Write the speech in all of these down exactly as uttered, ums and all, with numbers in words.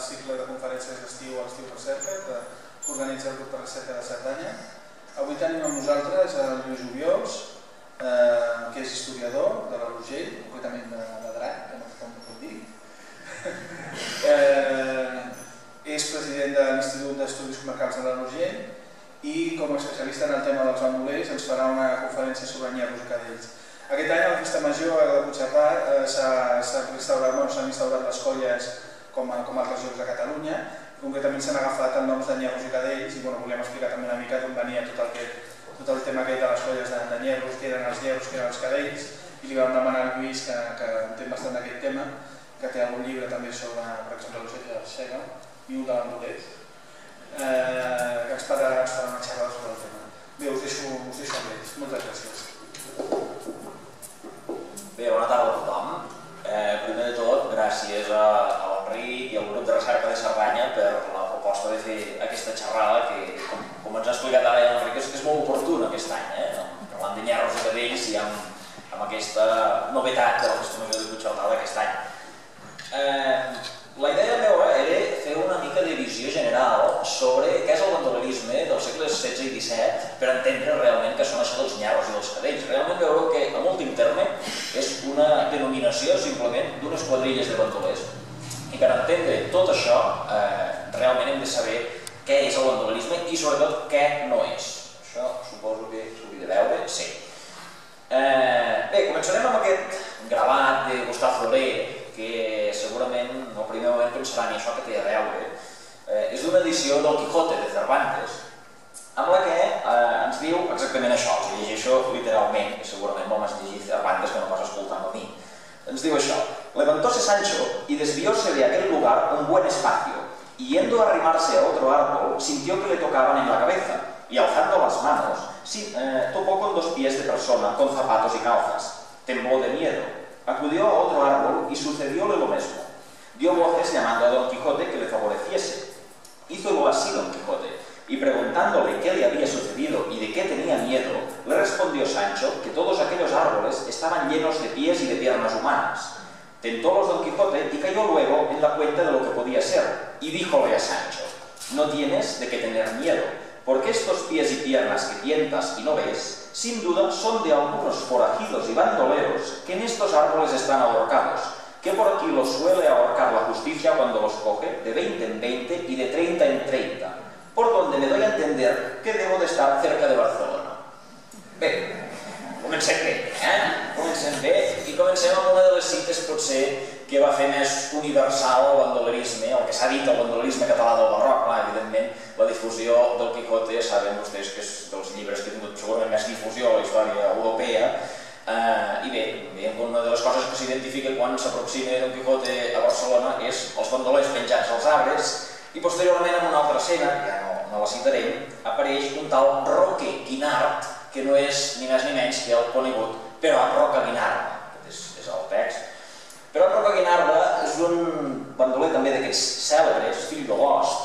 cicle de conferències d'estiu a l'Estiu Recerca que organitza el grup de recerca de Cerdanya. Avui tenim amb nosaltres el Lluís Obiols, que és historiador de l'Urgell, concretament de Drac, que no tothom ho pot dir. És president de l'Institut d'Estudis Comarcals de l'Urgell i com a especialista en el tema dels bandolers ens farà una conferència sobre nyerros i cadells. Aquest any a la Festa Major de Puigcerdà s'han instaurat les colles com altres llocs de Catalunya. Concretament s'han agafat el nom de nyerros i cadells i volíem explicar també una mica d'on venia tot el tema aquest de les colles de nyerros, que eren els nyerros, que eren els cadells, i li vam demanar al Lluís, que entén bastant d'aquest tema, que té algun llibre també sobre, per exemple, l'ocell de l'Arxega i un de bandolers, que ens farà una xerrada sobre el tema. Bé, us deixo amb ells. Moltes gràcies. Bé, bona tarda a tothom. Primer de tot, gràcies a l'Enric i al grup de recerca de Cerdanya per la proposta de fer aquesta xerrada que, com ens ha explicat ara l'Enric, és molt oportuna aquest any, parlant de nyerros i cadells i amb aquesta novetat de la Festa Major de Puigcerdà d'aquest any. La idea meva era fer una mica de visió general sobre què és el bandolerisme dels segles setze i disset per entendre realment què són això dels nyerros i dels cadells. Realment veureu que, en últim terme, és una denominació simplement d'unes quadrilles de bandolers. I per entendre tot això, realment hem de saber què és el bandolerisme i, sobretot, què no és. Això suposo que s'hauria de veure, sí. Bé, començarem amb aquest gravat de Gustave Doré, que segurament al primer moment pensaran i això que té a veure. És d'una edició del Quijote de Cervantes, amb la que ens diu exactament això, us llegeixo literalment, que segurament vol més llegir Cervantes que no pas escoltant a mi. Ens diu això: levantóse Sancho y desvióse de aquel lugar un buen espacio, y yendo a arrimarse a otro árbol, sintió que le tocaban en la cabeza, y alzando las manos, topó con dos pies de persona con zapatos y calzas. Tembló de miedo. Acudió a otro árbol y sucedióle lo mismo. Dio voces llamando a Don Quijote que le favoreciese. Hízolo así Don Quijote, y preguntándole qué le había sucedido y de qué tenía miedo, le respondió Sancho que todos aquellos árboles estaban llenos de pies y de piernas humanas. Tentólos Don Quijote y cayó luego en la cuenta de lo que podía ser, y díjole a Sancho: no tienes de qué tener miedo, porque estos pies y piernas que tientas y no ves, sin duda son de algunos forajidos y bandoleros que en estos árboles están ahorcados, que por aquí los suele ahorcar la justicia cuando los coge de veinte en veinte y de treinta en treinta, por donde me doy a entender que debo de estar cerca de Barcelona. Bé, comencem bé, eh? Comencem bé i comencem amb una de les cites potser que va fer més universal el bandolerisme, el que s'ha dit el bandolerisme català del barroc. Clar, evidentment, la difusió del Quijote, saben vostès que és dels llibres que ha tingut segurament més difusió a la història europea, i bé, una de les coses que s'identifica quan s'aproxima Don Quijote a Barcelona és els bandolers penjats als arbres, i posteriorment en una altra escena, que ja no la citarem, apareix un tal Roque Guinart, que no és ni més ni menys que el conegut Perot Rocaguinarda, aquest és el text. Perot Rocaguinarda és un bandoler també d'aquests cèlebres, fill de l'host,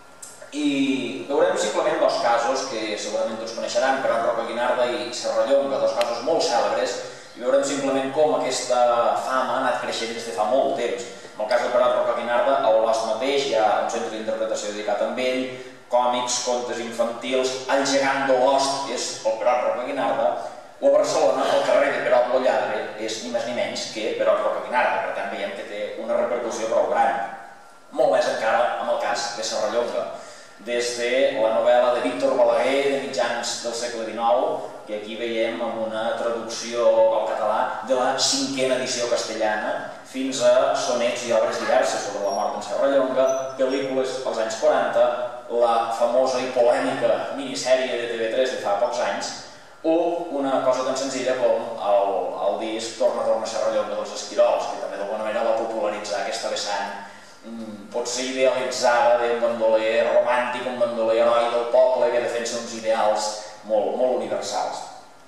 i veurem simplement dos casos que segurament tots coneixeran, Perot Rocaguinarda i Serrallonga, dos casos molt cèlebres, i veurem simplement com aquesta fama ha anat creixent des de fa molt temps. En el cas de Perot Rocaguinarda, a Olost mateix hi ha un centre d'interpretació dedicat a ell, còmics, contes infantils, el gegant d'Olost és el Perot Rocaguinarda, o a Barcelona el carrer de Perot lo Lladre és ni més ni menys que Perot Rocaguinarda, per tant veiem que té una repercussió prou gran. Molt més encara amb el cas de Serrallonga. Des de la novel·la de Víctor Balaguer de mitjans del segle dinou, que aquí veiem amb una traducció al català de la cinquena edició castellana, fins a sonets i obres diverses sobre la mort d'en Serrallonga, pel·lícules als anys quaranta, la famosa i polèmica minissèrie de T V tres de fa pocs anys, o una cosa tan senzilla com el disc Torna, torna Serrallonga dels Esquirols, que també d'alguna manera va popularitzar aquesta vessant pot ser idealitzada d'un bandoler romàntic, un bandoler heroi del poble que defensa uns ideals molt universals.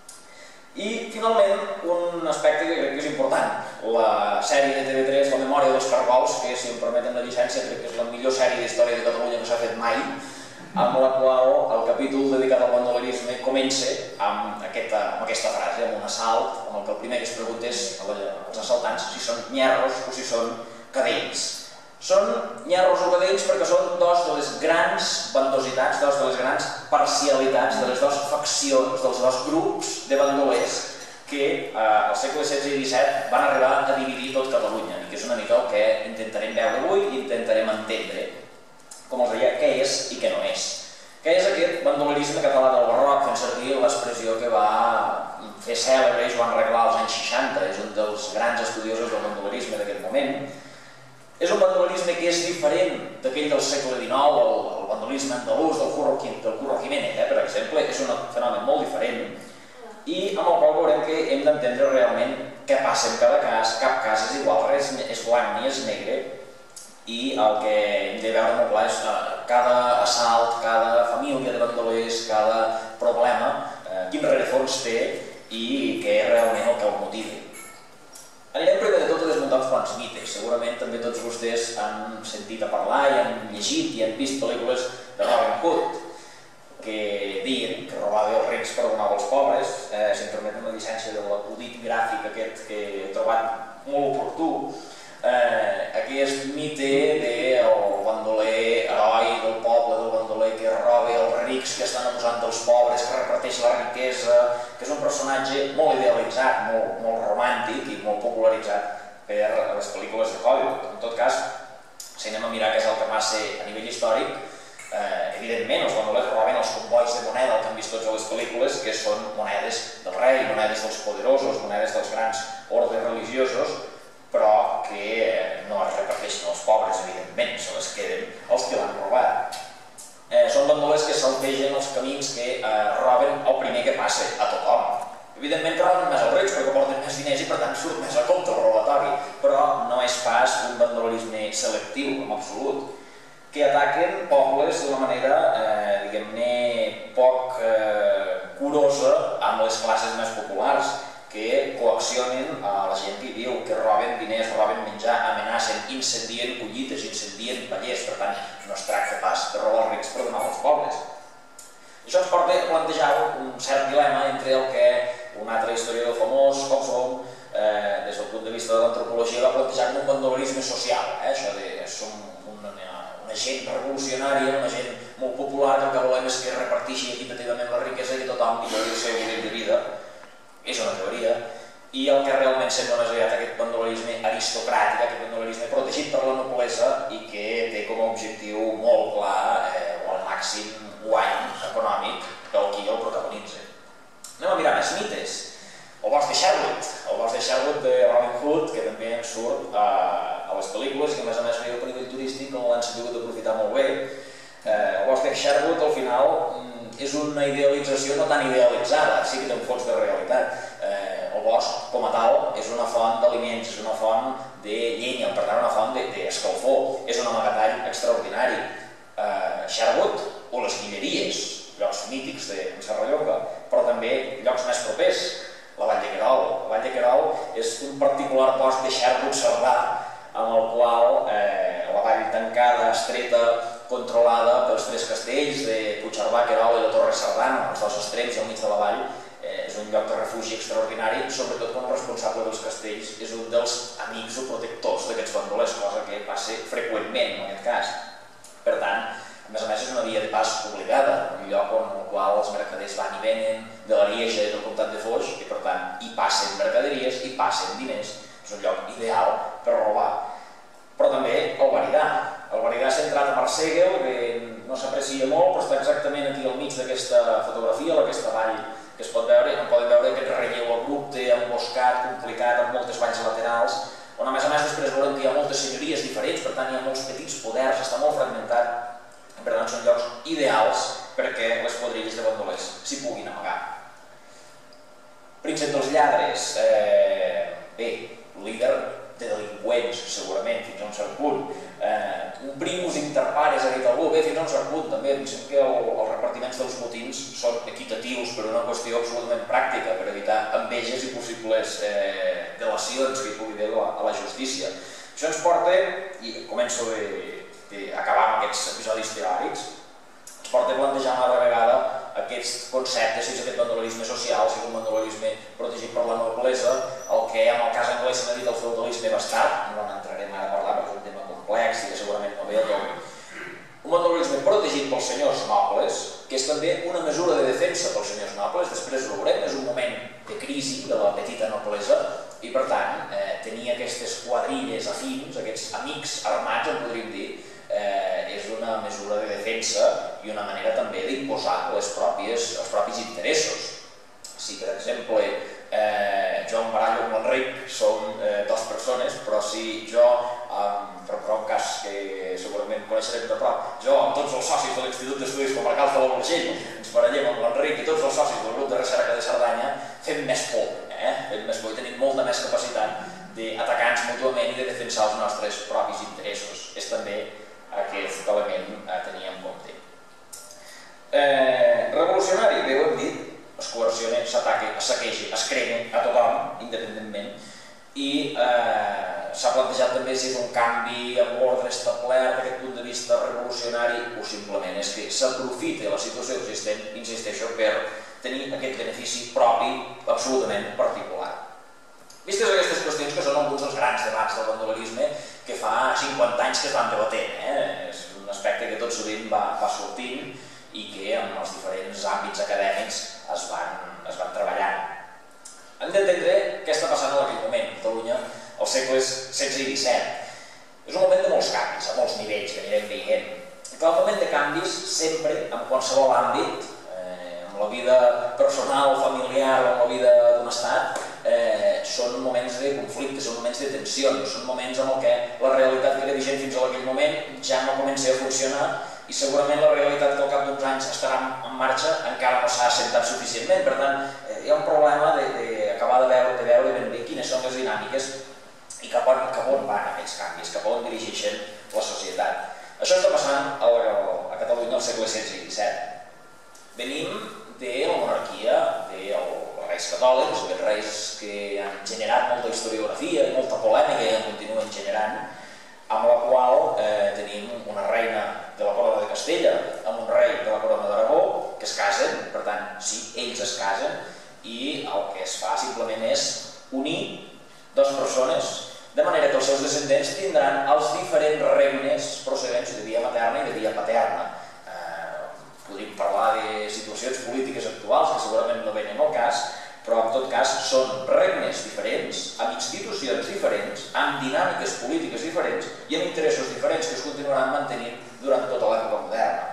I, finalment, un aspecte que crec que és important. La sèrie de T V tres, La memòria dels cargols, que, si em permeten la llicència, crec que és la millor sèrie d'història de Catalunya que s'ha fet mai, amb la qual el capítol dedicat al bandolerisme comença amb aquesta frase, amb un assalt, amb el que el primer que es pregunta és als assaltants si són nyerros o si són cadells. Són nyarros o cadells perquè són dos de les grans bandositats, dos de les grans parcialitats, de les dues faccions, dels dos grups de bandolers que al segle setze i disset van arribar a dividir tot Catalunya, i que és una mica el que intentarem veure avui i intentarem entendre, com els deia, què és i què no és. Què és aquest bandolerisme català del barroc, fent servir l'expressió que va fer cèlebre Joan Reglà als anys seixanta, és un dels grans estudiosos del bandolerisme d'aquest moment. És un bandolerisme que és diferent d'aquell del segle dinou, el bandolisme andalús del Curro Jiménez, per exemple, és un fenomen molt diferent i amb el qual veurem que hem d'entendre realment què passa en cada cas, cap cas és igual, res és blanc ni és negre, i el que hem de veure molt clar és cada assalt, cada família de bandolers, cada problema, quin rerefons té i què és realment el que el motivi. Anirem primer de tot a desmuntar uns quants mites. Segurament també tots vostès han sentit a parlar i han llegit i han vist pel·lícules de Robin Hood que diuen que robava els rics per donar als pobres. Si em permeten una llicència de l'acudit gràfic aquest que he trobat molt oportú. Aquest mite del bandoler heroi del poble, del bandoler que roba els rics, que estan abusant dels pobres, que reparteix la riquesa, que és un personatge molt idealitzat, molt romàntic i molt popularitzat per les pel·lícules de Hollywood. En tot cas, si anem a mirar què és el que passa a nivell històric, evidentment els bandolers robaven els combois de moneda, el que han vist tots a les pel·lícules, que són monedes del rei, monedes dels poderosos, monedes dels grans ordes religiosos, però que no es reparteixen als pobres, evidentment, se les queden els que l'han robat. Són bandolers que saltegen els camins que roben el primer que passa a tothom. Evidentment que roben més els rics perquè porten més diners i per tant surt més a compte el robatori, però no és pas un bandolerisme selectiu, en absolut, que ataquen pobles d'una manera, diguem-ne, poc curosa amb les classes més populars, que coaccionen a la gent que hi viu, que roben diners, roben menjar, amenacen, incendien collites, incendien pallers, per tant, no es tracta pas de robar els rics per donar als pobres. Això ens porta a plantejar un cert dilema entre el que un altre historiador famós, Hobsbawm, des del punt de vista de l'antropologia, va plantejar com un bandolerisme social. Això de som una gent revolucionària, una gent molt popular, que el que volem és que reparteixi equitativament la riquesa i que tothom millori el seu nivell de vida. És una teoria, i el que realment sembla més aviat aquest bandolerisme aristocràtic, aquest bandolerisme protegit per la noblesa i que té com a objectiu molt clar el màxim guany econòmic del qui el protagonitza. Anem a mirar més mites. El bosc de Sherwood, el bosc de Sherwood de Robin Hood, que també en surt a les pel·lícules i que a més a més veieu per nivell turístic com l'han sabut d'aprofitar molt bé. El bosc de Sherwood al final és una idealització no tan idealitzada, sí que té un fons de realitat. El bosc, com a tal, és una font d'aliments, és una font de llenya, per tant una font d'escalfor, és un amagatall extraordinari. Sherwood, o les Guilleries, llocs mítics de Serrallonga, però també llocs més propers, la Vall de Querol. La Vall de Querol és un particular bosc de Sherwood Cerdà, amb el qual la vall tancada, estreta, controlada pels tres castells de Puigcerdà, Querol i la Torre Cerdana, als dos extrems i al mig de la vall, és un lloc de refugi extraordinari, sobretot quan el responsable dels castells és un dels amics o protectors d'aquests bandolers, cosa que passa freqüentment en aquest cas. Per tant, a més a més és una via de pas obligada, un lloc en el qual els mercaders van i venen de l'Arieja i del comtat de Foix i per tant hi passen mercaderies, hi passen diners, és un lloc ideal per robar. Però també el Varidà. El Varidà centrat a Marsegel, que no s'aprecia molt, però està exactament aquí al mig d'aquesta fotografia, d'aquesta vall que es pot veure, on poden veure aquest relleu abrupte, emboscat, complicat, amb moltes valls laterals, on a més a més després veurem que hi ha moltes senyories diferents, per tant hi ha molts petits poders, està molt fragmentat, per tant són llocs ideals perquè les quadrilles de bandolers s'hi puguin amagar. Príncep dels lladres, bé, líder de delinqüents, segurament, fins a un cert punt. Un primus inter pares, ha dit algú, bé, fins a un cert punt, també. Pensem que els repartiments dels botins són equitatius per una qüestió absolutament pràctica, per evitar enveges i possibles delacions que hi pugui haver a la justícia. Això ens porta, i començo a acabar amb aquests episodis teòrics, ens porta a plantejar una altra vegada aquests conceptes, si és aquest bandolerisme social, si és un bandolerisme protegit per la noblesa, el que en el cas anglès s'ha dit el feudalisme bastat, no n'entrarem ara a parlar perquè és un tema complex i quadrilles afins, aquests amics armats, en podríem dir, és una mesura de defensa i una manera també d'imposar els propis interessos. Si, per exemple, jo em barallo amb l'Enric, som dues persones, però si jo, per un cas que segurament coneixerem de prop, jo amb tots els socis de l'Institut d'Estudis Comarcals de l'Urgell ens barallem amb l'Enric i tots els socis del grup de recerca de Cerdanya, fem més por, fem més por i tenim molta més capacitat d'atacar-nos mútuament i de defensar els nostres propis interessos. És també aquest element a tenir en compte. Revolucionari, bé ho hem dit, es coerciona, s'ataca, es saqueja, es crema a tothom, independentment, i s'ha plantejat també si és un canvi amb l'ordre establert d'aquest punt de vista revolucionari o simplement és que s'aprofita la situació existent, insisteixo, per tenir aquest benefici propi absolutament particular. Vistes aquestes qüestions que són alguns dels grans debats del bandolerisme que fa cinquanta anys que es van debatent, és un aspecte que tot sovint va sortint i que en els diferents àmbits acadèmics es van treballant. Hem d'entendre què està passant en aquell moment a Catalunya als segles setze i disset. És un moment de molts canvis, a molts nivells que anirem veient. Clar, un moment de canvis sempre, en qualsevol àmbit, en la vida personal, familiar o en la vida d'un estat, són moments de conflicte, són moments de tensions, són moments en què la realitat que era vigent fins a aquell moment ja no comença a funcionar i segurament la realitat que al cap d'uns anys estarà en marxa encara no s'ha assentat suficientment. Per tant, hi ha un problema d'acabar de veure ben bé quines són les dinàmiques i cap on van aquests canvis, cap on dirigeixen la societat. Això està passant a Catalunya al segle setze i disset. Venim de la monarquia dels reis catòlics, els reis que han generat molta historiografia i molta polèmica i en continuen generant, amb la qual tenim una reina de la corona de Castella amb un rei de la corona d'Aragó que es casen, per tant, sí, ells es casen i el que es fa simplement és unir dues persones de manera que els seus descendents tindran els diferents regnes procedents de via materna i de via paterna. Podríem parlar de situacions polítiques actuals que segurament no venen al cas, però en tot cas són regnes diferents, amb institucions diferents, amb dinàmiques polítiques diferents i amb interessos diferents que es continuaran mantenint durant tota l'època moderna.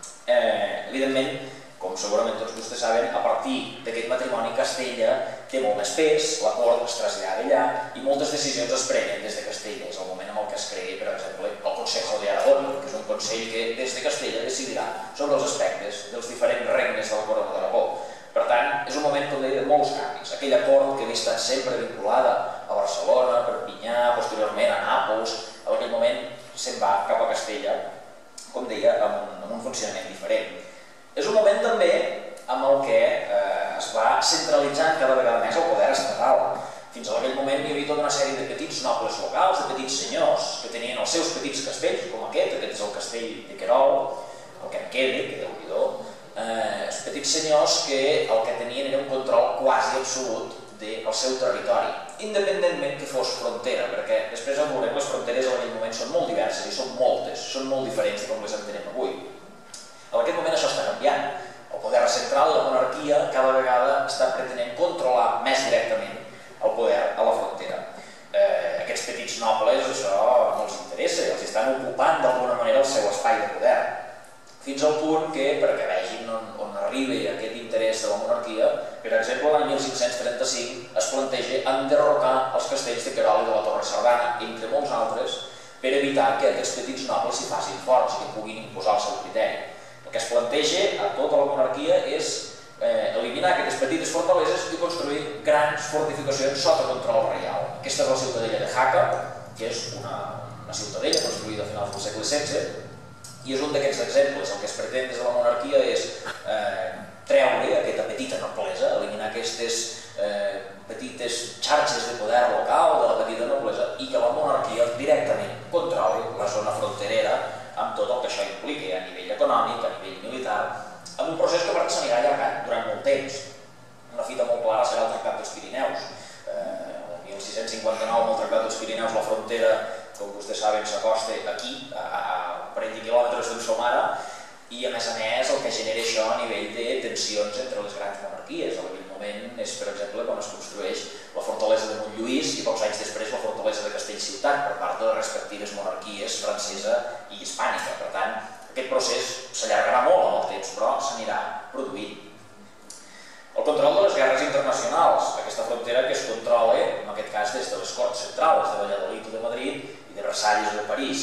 Evidentment, com segurament tots vostès saben, a partir d'aquest matrimoni Castella té molt més pes, la cort es trasllada allà i moltes decisions es prenen des de Castella. És el moment en què es crea, per exemple, el Consejo de Aragón, que és un consell que des de Castella decidirà sobre els aspectes dels diferents regnes de la corona d'Aragó. Per tant, és un moment com deia de molts canvis. Aquella cort que havia estat sempre vinculada a Barcelona, a Perpinyà, posteriorment a Nàpols, en aquell moment se'n va cap a Castella, com deia, amb un funcionament diferent. És un moment també amb el que es va centralitzant cada vegada més el poder estatal. Fins a aquell moment hi havia tota una sèrie de petits nobles locals, de petits senyors, que tenien els seus petits castells, com aquest, aquest és el castell de Querol, el que en queda, que déu-n'hi-do, els petits senyors que el que tenien era un control quasi absolut del seu territori, independentment que fos frontera, perquè després en veurem les fronteres en aquell moment són molt diverses i són moltes, són molt diferents de com les entenem avui. En aquest moment això està canviant. El poder central, la monarquia, cada vegada està pretenent controlar més directament el poder a la frontera. Aquests petits nobles això no els interessa, els estan ocupant d'alguna manera el seu espai de poder. Fins al punt que, perquè vegin on arriba aquest interès de la monarquia, per exemple, l'any mil cinc-cents trenta-cinc es planteja enderrocar els castells de Querol i de la Torre Cerdana, entre molts altres, per evitar que aquests petits nobles s'hi facin forts i que puguin imposar el seu criteri. El que es planteja a tota la monarquia és eliminar aquestes petites fortaleses i construir grans fortificacions sota control reial. Aquesta és la ciutadella de Jaca, que és una ciutadella construïda a finals del segle setze, i és un d'aquests exemples. El que es pretén des de la monarquia és treure aquesta petita noblesa, eliminar aquestes petites xarxes de poder local de la petita noblesa i que la monarquia directament controli la zona fronterera amb tot el que això implica a nivell econòmic, a nivell militar, amb un procés que s'anirà allargant durant molt temps. Una fita molt clara serà el Tractat dels Pirineus. El mil sis-cents cinquanta-nou, amb el Tractat dels Pirineus, la frontera, com vostès saben, s'acosta aquí, a un parell de quilòmetres d'on som ara, i a més a més el que genera això a nivell de tensions entre les grans monarquies. En aquell moment és, per exemple, quan es construeix la fortalesa de Montlluís i pocs anys després la fortalesa de Castelló Castellciutat per part de les respectives monarquies francesa i hispànica. Per tant, aquest procés s'allargarà molt amb el temps, però s'anirà produint. El control de les guerres internacionals, aquesta frontera que es controla, en aquest cas des de les Corts Centrals de Valladolid o de Madrid i de Versalles o de París,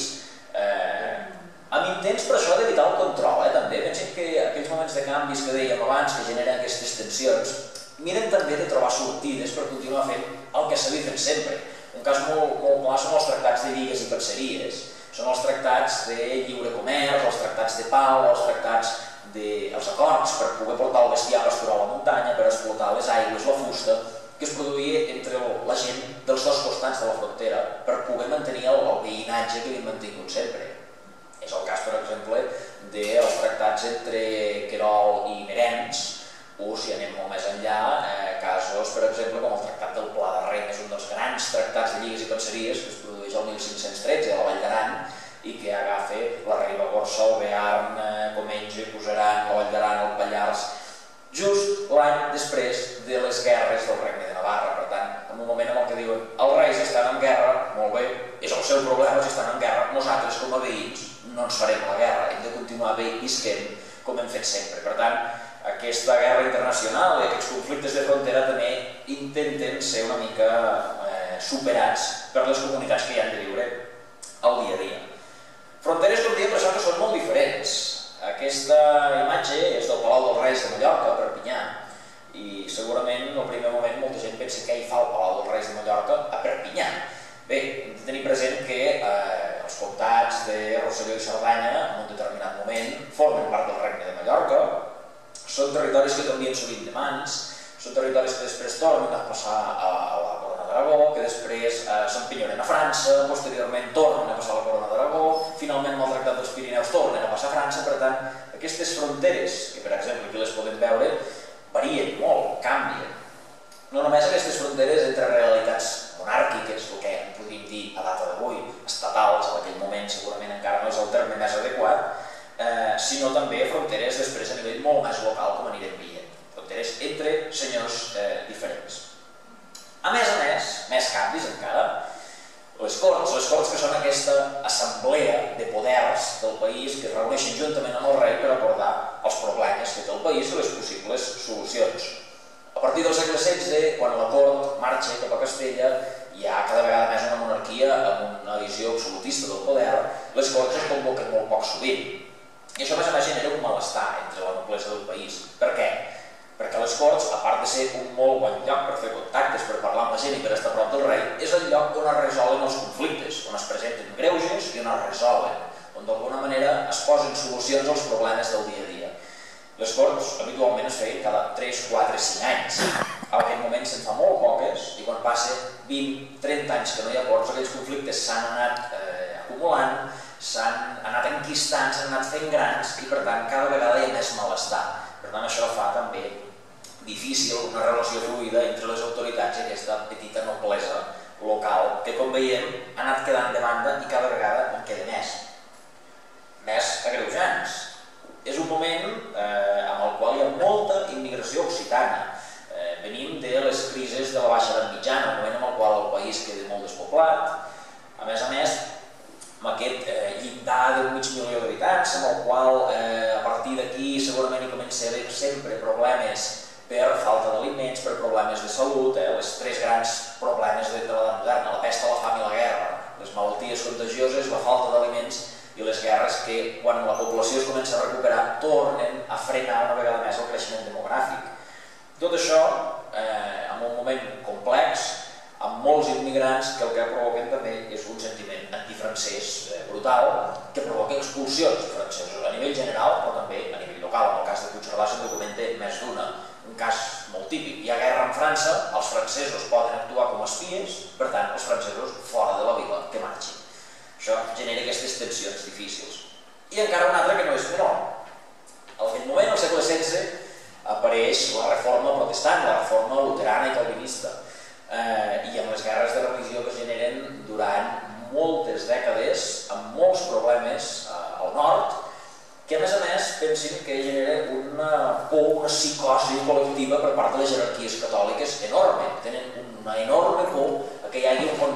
eh, amb intents per això d'evitar el control, eh, també. Pensen que aquells moments de canvis que dèiem abans que generen aquestes tensions, miren també de trobar sortides per continuar fent el que s'havia fet sempre. Un cas molt, molt clar són els tractats de lligues i parceries, són els tractats de lliure comerç, els tractats de pau, els tractats dels acords per poder portar el bestiar a pasturar a la muntanya, per explotar les aigües, la fusta, que es produïa entre la gent dels dos costats de la frontera per poder mantenir el veïnatge que havien mantingut sempre. És el cas, per exemple, dels tractats entre Querol i Merenys, o si anem molt més enllà, casos, per exemple, com el Tractat del Pla de Rem, és un dels grans tractats de lligues i penseries que es produeix el mil cinc-cents tretze a la Vall d'Aran i que agafa la Ribagorça, el Bearn, Comenge, Cuseran, la Vall d'Aran, el Pallars, just l'any després de les guerres del Regne de Navarra. Per tant, en un moment en el que diuen els reis estan en guerra, molt bé, és el seu problema si estan en guerra, nosaltres com a veïns no ens farem la guerra, hem de continuar visquent com hem fet sempre. Per tant, aquesta guerra internacional i aquests conflictes de frontera també intenten ser una mica eh, superats per les comunitats que hi han de viure al dia a dia. Fronteres, com diem, per això que són molt diferents. Aquesta imatge és del Palau dels Reis de Mallorca, a Perpinyà, i segurament en el primer moment molta gent pensa que hi fa el Palau dels Reis de Mallorca a Perpinyà. Bé, hem de tenir present que eh, els comtats de Rosselló i Cerdanya en un determinat moment formen part del Regne de Mallorca, són territoris que canvien sovint de mans, són territoris que després tornen a passar a la Corona d'Aragó, que després s'empinyoren a França, posteriorment tornen a passar a la Corona d'Aragó, finalment amb el Tractat dels Pirineus tornen a passar a França. Per tant, aquestes fronteres, que per exemple aquí les podem veure, varien molt, canvien. No només aquestes fronteres entre realitats monàrquiques, el que podríem dir a data d'avui, estatals, en aquell moment segurament encara no és el terme més adequat, eh, sinó també fronteres després a nivell molt més local, com anirem veient. Fronteres entre senyors eh, diferents. A més a més, més canvis encara, les Corts, les Corts que són aquesta assemblea de poders del país que es reuneixen juntament amb el rei per abordar els problemes que té el país i les possibles solucions. A partir del segle setze, quan la cort marxa cap a Castella, hi ha cada vegada més una monarquia amb una visió absolutista del poder, les Corts es convoquen molt poc sovint. I això, a més a més, genera un malestar entre la noblesa del país. Per què? Perquè les Corts, a part de ser un molt bon lloc per fer contactes, per parlar amb la gent i per estar a prop del rei, és el lloc on es resolen els conflictes, on es presenten greuges i on es resolen, on d'alguna manera es posen solucions als problemes del dia a dia. Les Corts habitualment es feien cada tres, quatre, cinc anys. En aquest moment se'n fa molt poques i quan passa vint, trenta anys que no hi ha Corts, aquells conflictes s'han anat eh, acumulant, s'han anat enquistant, s'han anat fent grans i per tant cada vegada hi ha més malestar. Per tant, això fa també difícil una relació fluida entre les autoritats i aquesta petita noblesa local que, com veiem, ha anat quedant de banda i cada vegada en queda més. Més agreujants. És un moment eh, amb el qual hi ha molta immigració occitana. Eh, venim de les crisis de la Baixa Edat Mitjana, un moment en el qual el país queda molt despoblat. A més a més, amb aquest eh, llindar d'un mig milió d'habitants, amb el qual eh, a partir d'aquí segurament hi comença a haver sempre problemes per falta d'aliments, per problemes de salut, eh, els tres grans problemes de l'edat moderna, la pesta, la fam i la guerra, les malalties contagioses, la falta d'aliments i les guerres que, quan la població es comença a recuperar, tornen a frenar una vegada més el creixement demogràfic. Tot això, eh, en un moment complex, amb molts immigrants que el que provoquen també és un sentiment antifrancès eh, brutal que provoca expulsions de francesos a nivell general però també a nivell local. En el cas de Puigcerdà se'n documenta més d'una, un cas molt típic. Hi ha guerra en França, els francesos poden actuar com a espies, per tant els francesos fora de la vila que marxin. Això genera aquestes tensions difícils. I encara una altra que no és menor. En aquell moment, al segle setze, apareix la reforma protestant, la reforma luterana i calvinista. Eh, i amb les guerres de religió que es generen durant moltes dècades, amb molts problemes eh, al nord, que a més a més pensin que genera una por, una psicosi col·lectiva per part de les jerarquies catòliques enorme. Tenen una enorme por que hi hagi un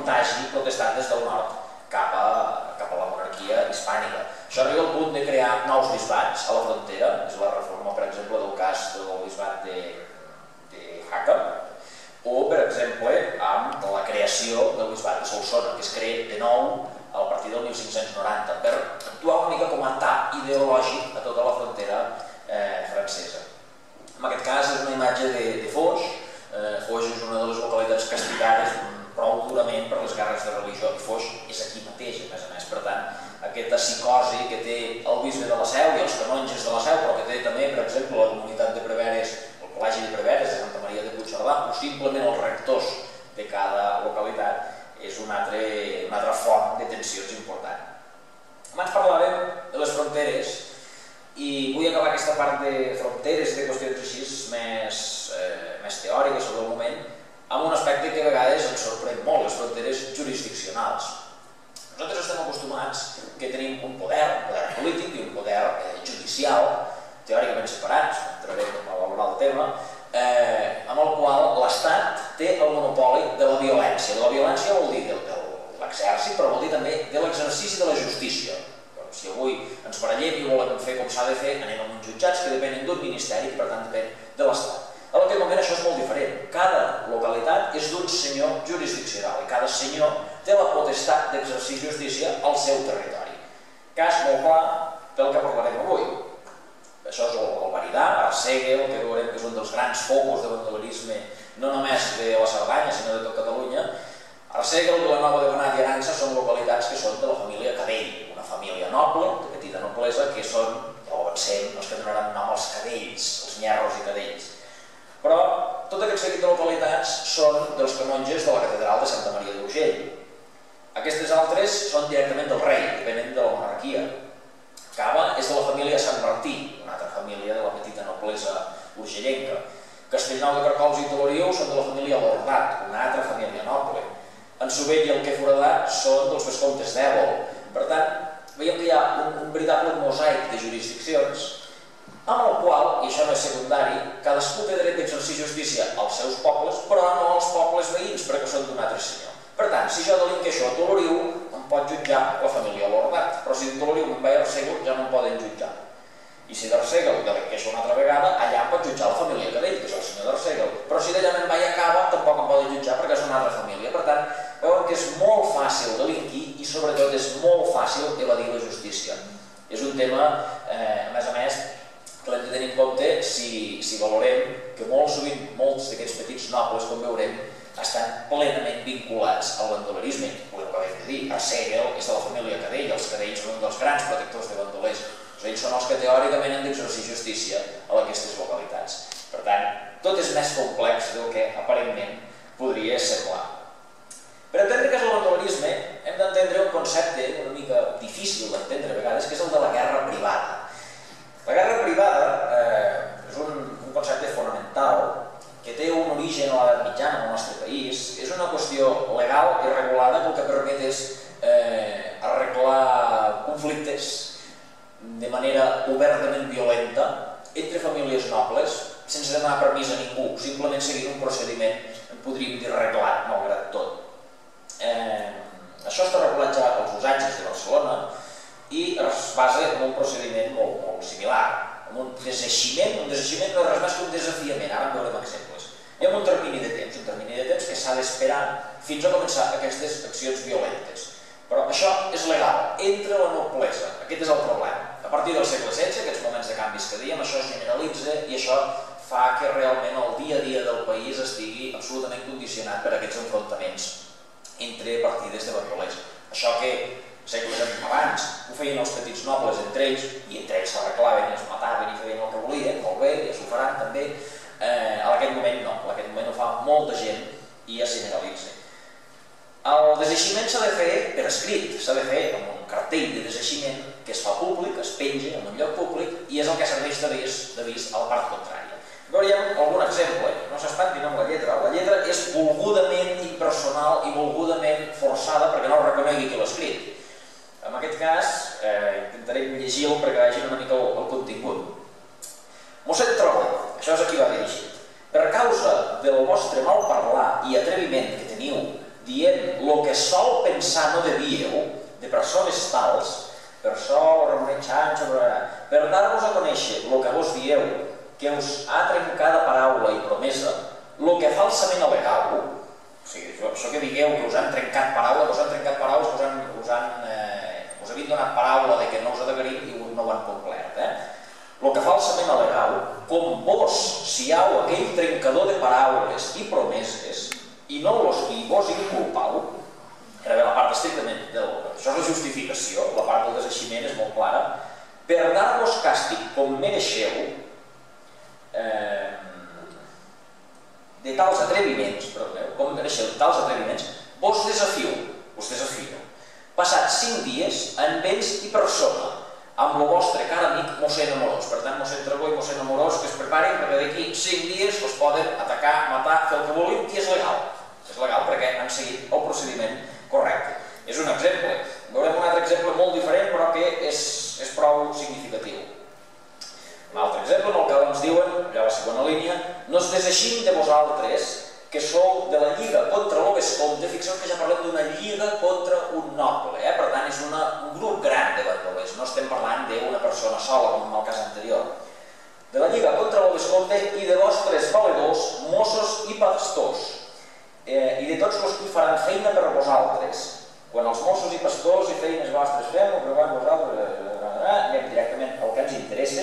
contagi protestant des del nord cap a la monarquia hispànica. Això arriba al punt de crear nous bisbats a la frontera, és la reforma, per exemple, del cas del bisbat de Jaca, o, per exemple, amb la creació del bisbat de Solsona, que es crea de nou a partir del mil cinc-cents noranta, per actuar una mica com a tap ideològic a tota la frontera francesa. En aquest cas és una imatge de Foix. Foix és una de les localitats castigades prou durament per les guerres de religió, i Foix és aquí mateix, a més a més. Per tant, aquesta psicosi que té el bisbe de la Seu i els canonges de la Seu, però que té també, per exemple, la comunitat de preveres, el col·legi de preveres de Santa Maria de Puigcerdà, o simplement els rectors de cada localitat, és una altra font de tensions important. Abans parlàvem de les fronteres, i vull acabar aquesta part de fronteres i de qüestions així més teòriques sobre el moment, amb un aspecte que a vegades ens sorprèn molt, les fronteres jurisdiccionals. Nosaltres estem acostumats que tenim un poder, un poder polític i un poder judicial, teòricament separats, entrarem a valorar el tema, amb el qual l'Estat té el monopoli de la violència. De la violència vol dir de l'exèrcit, però vol dir també de l'exercici de la justícia. Si avui ens barallem i volem fer com s'ha de fer, anem amb uns jutjats que depenen d'un ministeri i per tant depèn de l'Estat. En aquest moment això és molt diferent. Cada localitat és d'un senyor jurisdiccional i cada senyor té la potestat d'exercir justícia al seu territori. Cas molt clar pel que parlarem avui. Això és el Veridà, Arsèguel, que veurem que és un dels grans focus de bandolerisme no només de la Cerdanya, sinó de tot Catalunya. Arsèguel, Vilanova de Benat i Arança són localitats que són de la família Cadell, una família noble, de petita noblesa, que són, ja ho avancem, els que donaran nom als cadells, els nyerros i cadells. Però tot aquest seguit de localitats són dels canonges de la catedral de Santa Maria d'Urgell. Aquestes altres són directament del rei, depenen de la monarquia. Cava és de la família Sant Martí, una altra família de la petita noblesa urgellenca. Castellnou de Carcols i Toloriu són de la família Bordat, una altra família noble. En Sovell i el que Foradat són dels vescomtes d'Èbol. Per tant, veiem que hi ha un veritable mosaic de jurisdiccions amb el qual, i això no és secundari, cadascú té dret d'exercir justícia als seus pobles, però no als pobles veïns, perquè són d'un altre senyor. Per tant, si jo delinqueixo a Toloriu, em pot jutjar la família Bordat, però si de Toloriu me'n vaig a Arsèguel, ja no em poden jutjar. I si d'Arsèguel delinqueixo una altra vegada, allà em pot jutjar la família Cadell, que és el senyor d'Arsèguel, però si d'allà me'n vaig a Cava, tampoc em poden jutjar perquè és una altra família. Per tant, veuen que és molt fàcil delinquir i sobretot és molt fàcil evadir la justícia. És un tema, a més a més, que l'hem de tenir en compte si valorem que molt sovint molts d'aquests petits nobles, com veurem, estan plenament vinculats al bandolerisme. Ho acabem de dir, Arsèguel és de la família Cadell, els Cadells són un dels grans protectors de bandolers. Ells són els que teòricament han d'exercir justícia a aquestes localitats. Per tant, tot és més complex del que aparentment podria semblar. Per entendre què és el bandolerisme, hem d'entendre un concepte una mica difícil d'entendre a vegades, que és el de la guerra privada. La guerra privada és un concepte fonamental que té un origen a l'edat mitjana al nostre país. És una qüestió legal i regulada que el que permet és arreglar conflictes de manera obertament violenta entre famílies nobles, sense demanar permís a ningú, simplement seguint un procediment, en podríem dir reglat, malgrat tot. Això està regulat ja als usatges de Barcelona i es basa en un procediment molt similar, en un deseiximent, un deseiximent no és res més que un desafiament, ara en veurem exemples. Hi ha un termini de temps, un termini de temps que s'ha d'esperar fins a començar aquestes accions violentes. Però això és legal, entre la noblesa, aquest és el problema. A partir del segle setze, aquests moments de canvis que dèiem, això es generalitza i això fa que realment el dia a dia del país estigui absolutament condicionat per aquests enfrontaments entre partides de bandolers. Això que segles abans ho feien els petits nobles entre ells, i entre ells s'arreglaven i es mataven i feien el que volien, molt bé, i es ho faran també, en aquest moment no, en aquest moment ho fa molta gent i es generalitza. El deseiximent s'ha de fer per escrit, s'ha de fer amb un cartell de deseiximent que es fa públic, es penja en un lloc públic i és el que serveix d'avís a la part contrària. Veuríem algun exemple, no s'espantin amb la lletra, la lletra és volgudament impersonal i volgudament forçada perquè no ho reconegui qui l'ha escrit. En aquest cas, intentarem llegir-ho perquè vegin una mica el contingut. Mossèn Trobo, això és a qui va dirigit. Per causa del vostre mal parlar i atreviment que teniu dient el que sol pensar no devíeu, de persones tals, per sol, Ramonet Xanxo, per dar-vos a conèixer el que vos dieu, que us ha trencat paraula i promesa, el que falsament alegau, o sigui, això que digueu que us han trencat paraula, que us han trencat paraules, que us han, us han, eh, us havien donat paraula de que no us adegarim i no ho han complert. Eh? El que falsament alegau, com vos siau aquell trencador de paraules i promeses i no los qui vos inculpau, era bé la part estrictament del... Això és la justificació, la part del deseiximent és molt clara, per dar-vos càstig com mereixeu, eh, de tals atreviments, perdoneu, com mereixeu de tals atreviments, vos desafiu, us desafiu, passat cinc dies en béns i persona, amb el vostre car amic mossèn Amorós. Per tant, mossèn Dragó i mossèn Amorós que es preparin perquè d'aquí cinc dies us poden atacar, matar, fer el que vulguin, i és legal. És legal perquè han seguit el procediment correcte. És un exemple. Veurem un altre exemple molt diferent, però que és, és prou significatiu. Un altre exemple en el que ens diuen, ja la segona línia, no es deseixim de vosaltres que sou de la lliga contra l'O Vescomte. Fixeu que ja parlem d'una lliga contra un noble, eh? Per tant és una, un grup gran de bandolers, no estem parlant d'una persona sola com en el cas anterior. De la lliga contra l'O Vescomte i de vostres valedors, mossos i pastors, eh, i de tots els que faran feina per vosaltres. Quan els mossos i pastors i feines vostres fem, o provant vosaltres, anem directament al que ens interessa,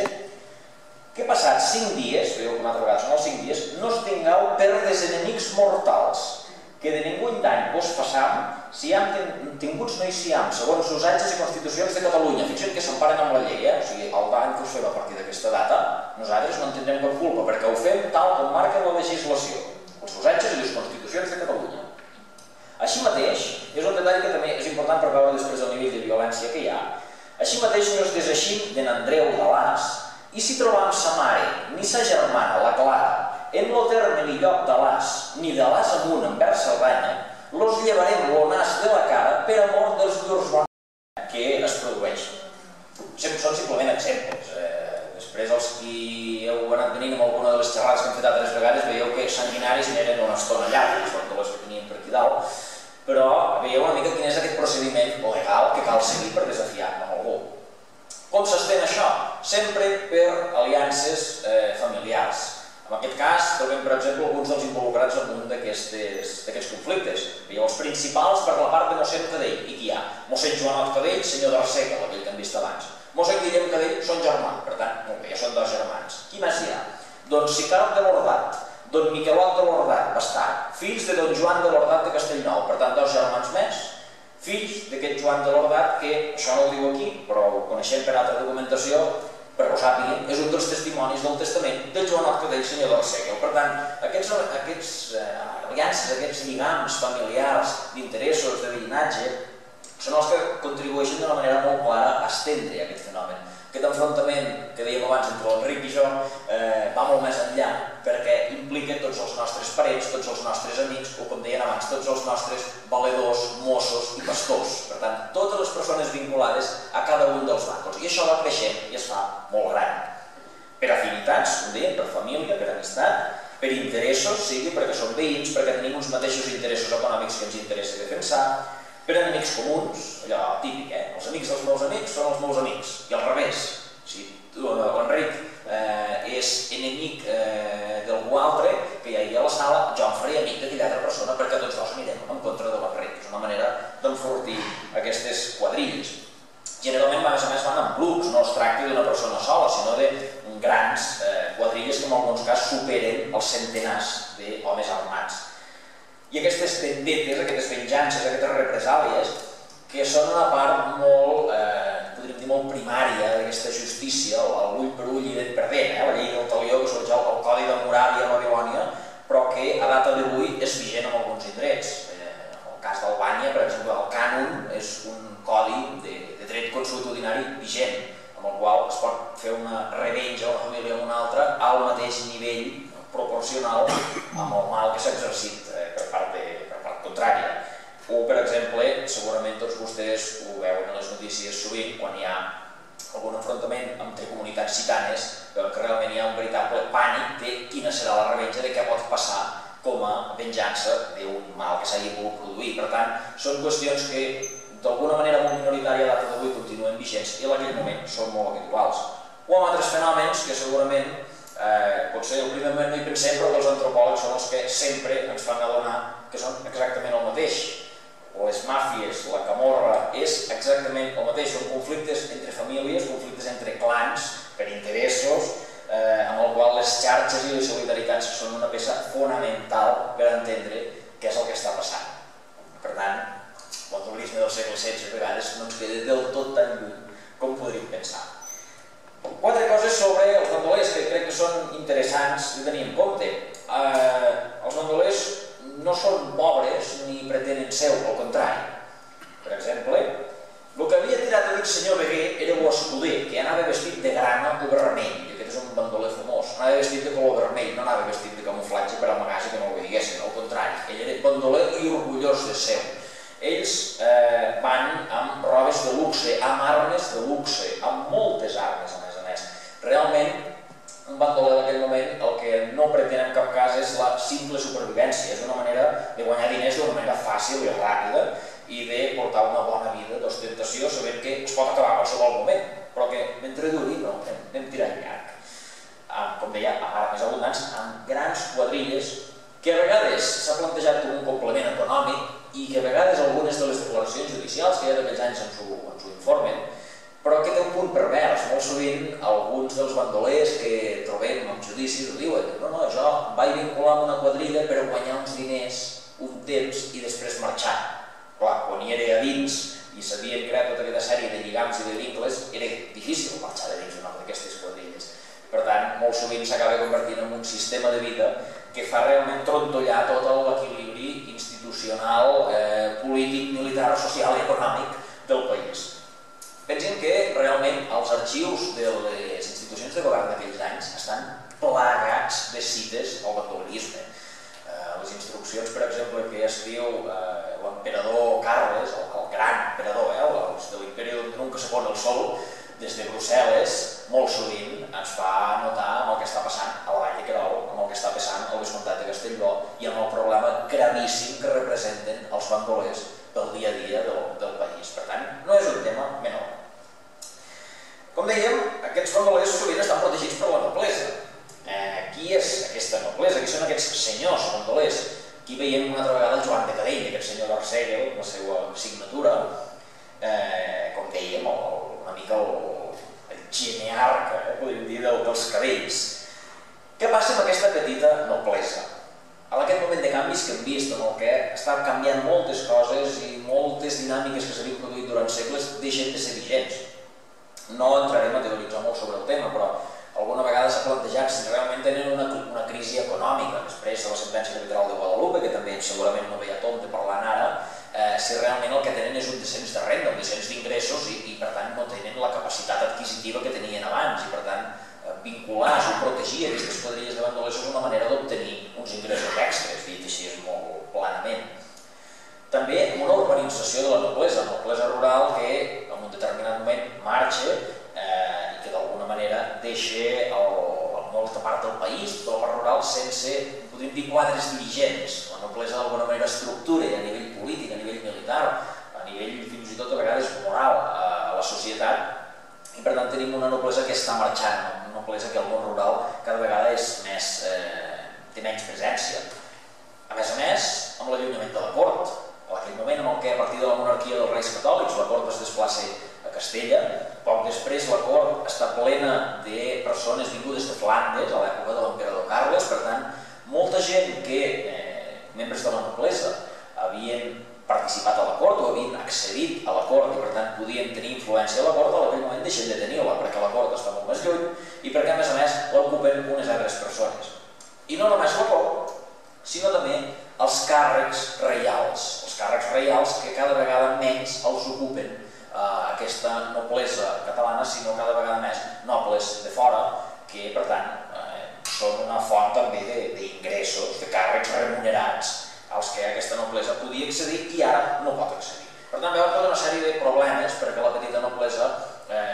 que passats cinc dies, veieu que una altra vegada són els cinc dies, no us tingueu per desenemics mortals, que de ningú dany vos passam, si hem tinguts no hi siam, segons usatges i constitucions de Catalunya. Fixa't que s'emparen amb la llei, eh? O sigui, el dany que us fem a partir d'aquesta data, nosaltres no en tindrem cap culpa, perquè ho fem tal com marca la legislació, els usatges i les constitucions de Catalunya. Així mateix, és un detall que també és important per veure després el nivell de violència que hi ha, així mateix no us deseixim de n'Andreu de l'As, i si trobam sa mare, ni sa germana, la Clara, en lo terme ni lloc de l'As, ni de l'As amunt envers Cerdanya, los llevarem lo nas de la cara per amor dels llurs bons que es produeixen. Són simplement exemples. Després, els qui heu anat venint amb alguna de les xerrades que hem fet altres vegades, veieu que sanguinaris n'eren una estona llarga, són de les que tenien per aquí dalt, però veieu una mica quin és aquest procediment legal que cal seguir per desafiar amb algú. Com s'estén això? Sempre per aliances familiars. En aquest cas, trobem, per exemple, alguns dels involucrats en un d'aquests conflictes. Veieu els principals per la part de mossèn Cadell. I qui hi ha? Mossèn Joanot Cadell, senyor d'Arseca, aquell que hem vist abans. Mossèn Guillem Cadell són germans, per tant, molt bé, ja són dos germans. Qui més hi ha? Don Sicarp de l'Ordat, don Miquelot de l'Ordat, bastat, fills de don Joan de l'Ordat de Castellnou, per tant, dos germans més, fills d'aquest Joan de l'Ordat, que això no ho diu aquí, però ho coneixem per altra documentació, perquè ho sàpiguen, és un dels testimonis del testament del Joanot Cadell, senyor d'Arseca. Per tant, aquests aliances, aquests lligams familiars, d'interessos, de veïnatge, són els que contribueixen d'una manera molt clara a estendre aquest fenomen. Aquest enfrontament que dèiem abans entre l'Enric i jo va molt més enllà, perquè implica tots els nostres parents, tots els nostres amics, o com deien abans, tots els nostres valedors, mossos i pastors. Per tant, totes les persones vinculades a cada un dels bàndols. I això va creixent i es fa molt gran. Per afinitats, com dèiem, per família, per amistat, per interessos, sigui perquè són veïns, perquè tenim uns mateixos interessos econòmics que ens interessa defensar, per enemics comuns, allò típic, eh? Els amics dels meus amics són els meus amics, i al revés. Si l'Enric és enemic d'algú altre que hi hagi a la sala, jo em faré amic d'aquella altra persona perquè tots dos anirem en contra de l'Enric. És una manera d'enfortir aquestes quadrilles. Generalment, a més a més, van en grups, no es tracta d'una persona sola, sinó de grans quadrilles que en alguns casos superen els centenars d'homes armats. I aquestes vendetes, aquestes venjances, aquestes represàlies, que són una part molt, podríem dir, molt primària d'aquesta justícia, l'ull per ull i dent per dent, la llei del talió que sorgeix el Codi de Moràvia a Babilònia, però que a data d'avui és vigent en alguns indrets. En el cas d'Albània, per exemple, el cànon és un codi de dret consuetudinari vigent, amb el qual es pot fer una revenja a una família o una altra al mateix nivell proporcional amb el mal que s'ha exercit per part contrària. O, per exemple, segurament tots vostès ho veuen a les notícies sovint, quan hi ha algun enfrontament entre comunitats gitanes, veuen que realment hi ha un veritable pànic de quina serà la revenja, de què pot passar com a venjança d'un mal que s'hagi pogut produir. Per tant, són qüestions que d'alguna manera molt minoritària a data d'avui continuen vigents i en aquell moment són molt habituals. O amb altres fenòmens que segurament eh, potser al primer moment no hi pensem, però que els antropòlegs són els que sempre ens fan adonar que són exactament el mateix. Les màfies, la camorra, és exactament el mateix. Són conflictes entre famílies, conflictes entre clans, per interessos, eh, amb el qual les xarxes i les solidaritats són una peça fonamental per entendre què és el que està passant. Per tant, l'autonomisme del segle setze a vegades no ens queda del tot tan lluny com podríem pensar. Quatre coses sobre els bandolers que crec que són interessants de tenir en compte. Eh, els bandolers no són pobres ni pretenen seu, al contrari. Per exemple, el que havia tirat a dir el senyor Beguer era l'escuder, que anava vestit de grana o vermell, i aquest és un bandoler famós. Anava vestit de color vermell, no anava vestit de camuflatge per amagar-se que no el veiguessin, al contrari. Ell era bandoler i orgullós de seu. Ells eh, van amb robes de luxe, amb armes de luxe, amb moltes armes, a més a més. Realment, un bandoler d'aquell moment el que no pretén en cap cas és la simple supervivència, és una manera de guanyar diners d'una manera fàcil i ràpida i de portar una bona vida d'ostentació sabent que es pot acabar a qualsevol moment, però que mentre duri no, anem tirant llarg. Amb, com deia, amb armes abundants, amb grans quadrilles que a vegades s'ha plantejat com un complement econòmic i que a vegades algunes de les declaracions judicials que hi ha d'aquells anys ens ho, ens ho informen, però que té un punt pervers. Molt sovint alguns dels bandolers que trobem en judicis ho diuen, no, no, jo em vaig vincular amb una quadrilla per guanyar uns diners un temps i després marxar. Clar, quan hi era a dins i s'havien creat tota aquesta sèrie de lligams i de vincles, era difícil marxar de dins una d'aquestes quadrilles. Per tant, molt sovint s'acaba convertint en un sistema de vida que fa realment trontollar tot l'equilibri institucional, eh, polític, militar, social i econòmic del país. Pensin que realment els arxius de les institucions de govern d'aquells anys estan plagats de cites al bandolerisme. Eh, les instruccions, per exemple, que escriu eh, l'emperador Carles, el, el gran emperador, eh, els de l'imperi d'on nunca se pon el sol, des de Brussel·les, molt sovint ens fa notar amb el que està passant a la Vall de Querol, amb el que està passant al Vescomtat de Castellbó i amb el problema gravíssim que representen els bandolers pel dia a dia del, del país. Per tant, no és un tema menor. Com dèiem, aquests bandolers sovint estan protegits per la noblesa. Eh, qui és aquesta noblesa? Qui són aquests senyors bandolers? Aquí veiem una altra vegada el Joan de Cadell, aquest senyor d'Arsèguel, la seva signatura, eh, com dèiem, el, una mica el, el genearca, eh, podríem dir, del, dels cadells. Què passa amb aquesta petita noblesa? En aquest moment de canvis que hem vist, en el que estan canviant moltes coses i moltes dinàmiques que s'havien produït durant segles deixen de ser vigents. No entrarem a teoritzar molt sobre el tema, però alguna vegada s'ha plantejat si realment tenen una, una crisi econòmica després de la sentència arbitral de Guadalupe, que també segurament no veia tonte parlant ara, eh, si realment el que tenen és un descens de renda, un descens d'ingressos i, i per tant no tenen la capacitat adquisitiva que tenien abans i per tant vincular-se o protegir aquestes quadrilles de bandolers és una manera d'obtenir uns ingressos extres, dit així és molt planament. També amb una urbanització de la noblesa, noblesa rural que en un determinat moment marxa eh, i que d'alguna manera deixa el, molta part del país, tota la part rural, sense, podríem dir, quadres dirigents. La noblesa d'alguna manera estructura a nivell polític, a nivell militar, a nivell fins i tot a vegades moral a, a la societat. I per tant tenim una noblesa que està marxant, una noblesa que al món rural cada vegada és més, eh, té menys presència. A més a més, amb l'allunyament de la cort, en aquell moment en què a partir de la monarquia dels reis catòlics la cort es desplaça a Castella, poc després la cort està plena de persones vingudes de Flandes a l'època de l'emperador Carles, per tant, molta gent que, eh, membres de la noblesa, havien participat a la cort o havien accedit a la cort i per tant podien tenir influència a la cort, en aquell moment deixen de tenir-la perquè la cort està molt més lluny i perquè a més a més l'ocupen unes altres persones. I no només la cort, sinó també els càrrecs reials, els càrrecs reials que cada vegada menys els ocupen eh, aquesta noblesa catalana, sinó cada vegada més nobles de fora que per tant eh, són una font també d'ingressos, de, de càrrecs remunerats als que aquesta noblesa podia accedir i ara no pot accedir. Per tant, veu tota una sèrie de problemes perquè la petita noblesa eh, es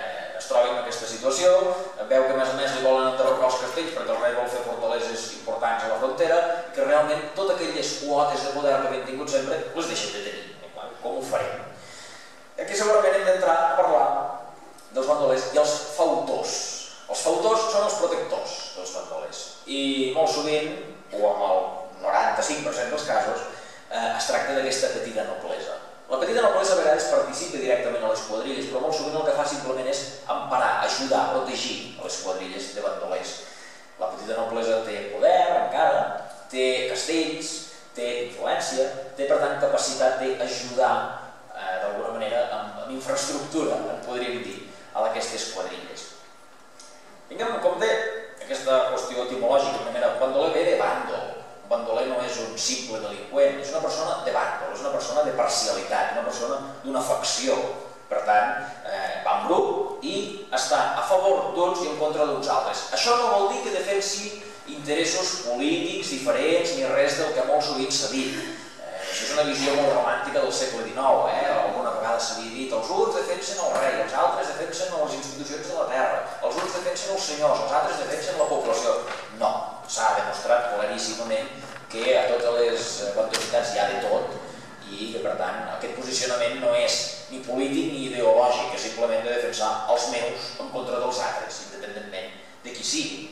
troba en aquesta situació, veu que a més a més li volen enderrocar els castells perquè el rei vol fer fortaleses importants a la frontera i que realment totes aquelles quotes de poder que havien tingut sempre les deixen de tenir. Com ho farem? Aquí segurament hem d'entrar a parlar dels bandolers i els fautors. Els fautors són els protectors dels bandolers i molt sovint, o amb el noranta-cinc per cent dels casos, es tracta d'aquesta petita noblesa. La petita noblesa a vegades participa directament a les quadrilles, però molt sovint el que fa simplement és emparar, ajudar, protegir a les quadrilles de bandolers. La petita noblesa té poder encara, té castells, té influència, té per tant capacitat d'ajudar eh, d'alguna manera amb, amb infraestructura, en podríem dir, a aquestes quadrilles. Tinguem en compte aquesta qüestió etimològica, primera, un bandoler ve de bàndol. Un bandoler no és un simple delinqüent, és una persona de bàndol, és una persona de parcialitat, una persona d'una facció. Per tant, eh, va en grup i està a favor d'uns i en contra d'uns altres. Això no vol dir que defensi interessos polítics diferents ni res del que molt sovint s'ha dit. Eh, això és una visió molt romàntica del segle dinou. Eh? Alguna vegada s'havia dit els uns defensen el rei, els altres defensen les institucions de la terra, els uns defensen els senyors, els altres defensen la població. No, s'ha demostrat claríssimament que a totes les quantitats hi ha de tot i que per tant aquest posicionament no és ni polític ni ideològic, és simplement de defensar els meus en contra dels altres, independentment de qui sigui.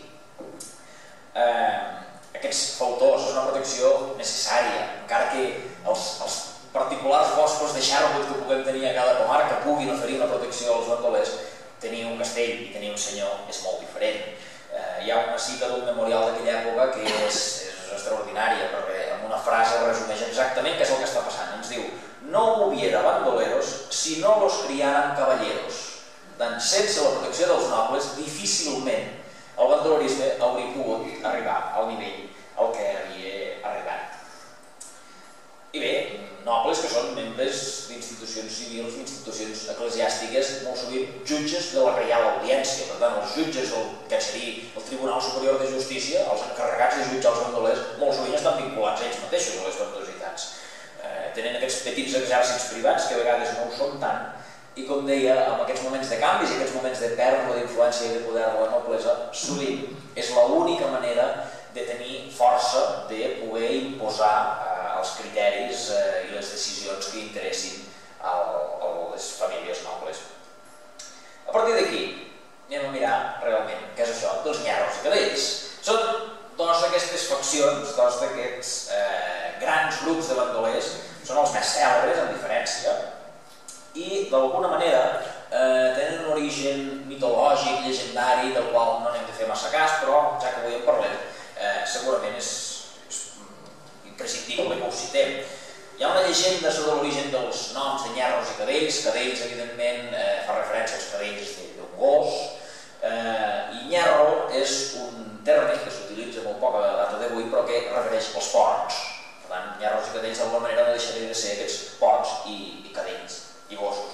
Eh, aquests fautors és una protecció necessària, encara que els, els particulars boscos de xàrbols que puguem tenir a cada comarca puguin oferir una protecció als bandolers, tenir un castell i tenir un senyor és molt diferent. Eh, hi ha una cita d'un memorial d'aquella època que és, és extraordinària, perquè en una frase resumeix exactament què és el que està passant. Ens diu: no hubiera bandoleros si no los criaran caballeros. Doncs sense la protecció dels nobles, difícilment el bandolerisme hauria pogut arribar al nivell al que havia arribat. I bé, nobles que són membres d'institucions civils, d'institucions eclesiàstiques, molt sovint jutges de la Reial Audiència. Per tant, els jutges del que seria el Tribunal Superior de Justícia, els encarregats de jutjar els bandolers, molt sovint estan vinculats ells mateixos a les bandositats. Eh, tenen aquests petits exèrcits privats que a vegades no ho són tant, i com deia, en aquests moments de canvis i aquests moments de pèrdua d'influència i de poder de la noblesa, sovint és l'única manera de tenir força de poder imposar eh, els criteris eh, i les decisions que interessin a, a les famílies nobles. A partir d'aquí, anem a mirar realment què és això dels nyarros i cadells. Són dos d'aquestes faccions, dos d'aquests eh, grans grups de bandolers, són els més cèlebres, en diferència, i d'alguna manera eh, tenen un origen mitològic, llegendari, del qual no n'hem de fer massa cas, però ja que avui en parlem, eh, segurament és, és imprescindible que ho citem. Hi ha una llegenda sobre l'origen dels noms de nyarros i cadells. Cadells, evidentment, eh, fa referència als cadells d'un gos, eh, i nyarro és un terme que s'utilitza molt poc a la data d'avui, però que refereix als porcs. Per tant, nyarros i cadells d'alguna manera no deixarien de ser aquests porcs i, i cadells i gossos.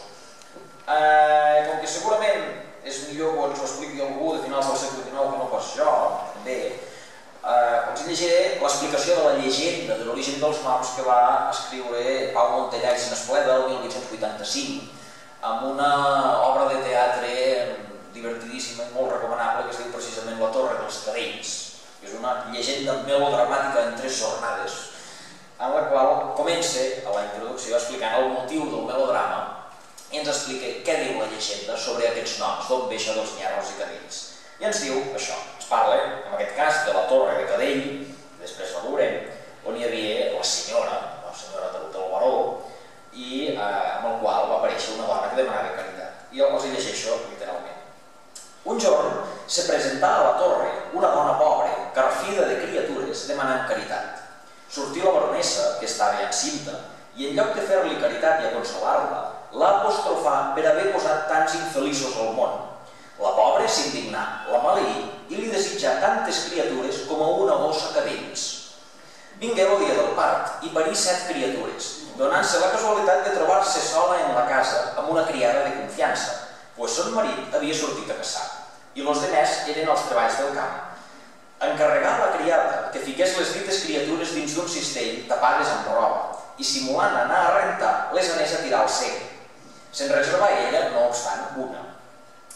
Eh, com que segurament és millor que ens ho expliqui algú de finals del segle dinou que no pas jo, també, eh, els llegiré l'explicació de la llegenda de l'origen dels noms que va escriure Pau Montellà i Sinespleda el mil vuit-cents vuitanta-cinc amb una obra de teatre divertidíssima i molt recomanable que es diu precisament La Torre dels Cadells. És una llegenda melodramàtica en tres jornades en la qual comença a la introducció explicant el motiu del melodrama i ens explica què diu la llegenda sobre aquests noms, d'on ve això dels nyarros i cadells. I ens diu això, ens parla, en aquest cas, de la Torre de Cadell, després la veurem, on hi havia la senyora, la senyora del baró, i eh, amb el qual va aparèixer una dona que demanava caritat. I els hi llegeixo literalment. Un jorn se presentà a la torre una dona pobra, carfida de criatures, demanant caritat. Sortí la baronessa, que estava encinta, i en lloc de fer-li caritat i a consolar-la, l'ha apostrofat per haver posat tants infeliços al món. La pobra s'indignà, la maleí i li desitjà tantes criatures com a una gossa cadells. Vingué el dia del part i parí set criatures, donant-se la casualitat de trobar-se sola en la casa amb una criada de confiança, pues son marit havia sortit a caçar, i los demés eren els treballs del camp. Encarregà la criada que fiqués les dites criatures dins d'un cistell tapades amb roba i simulant anar a rentar les anés a tirar al cec. Se'n reservà ella, no obstant, una.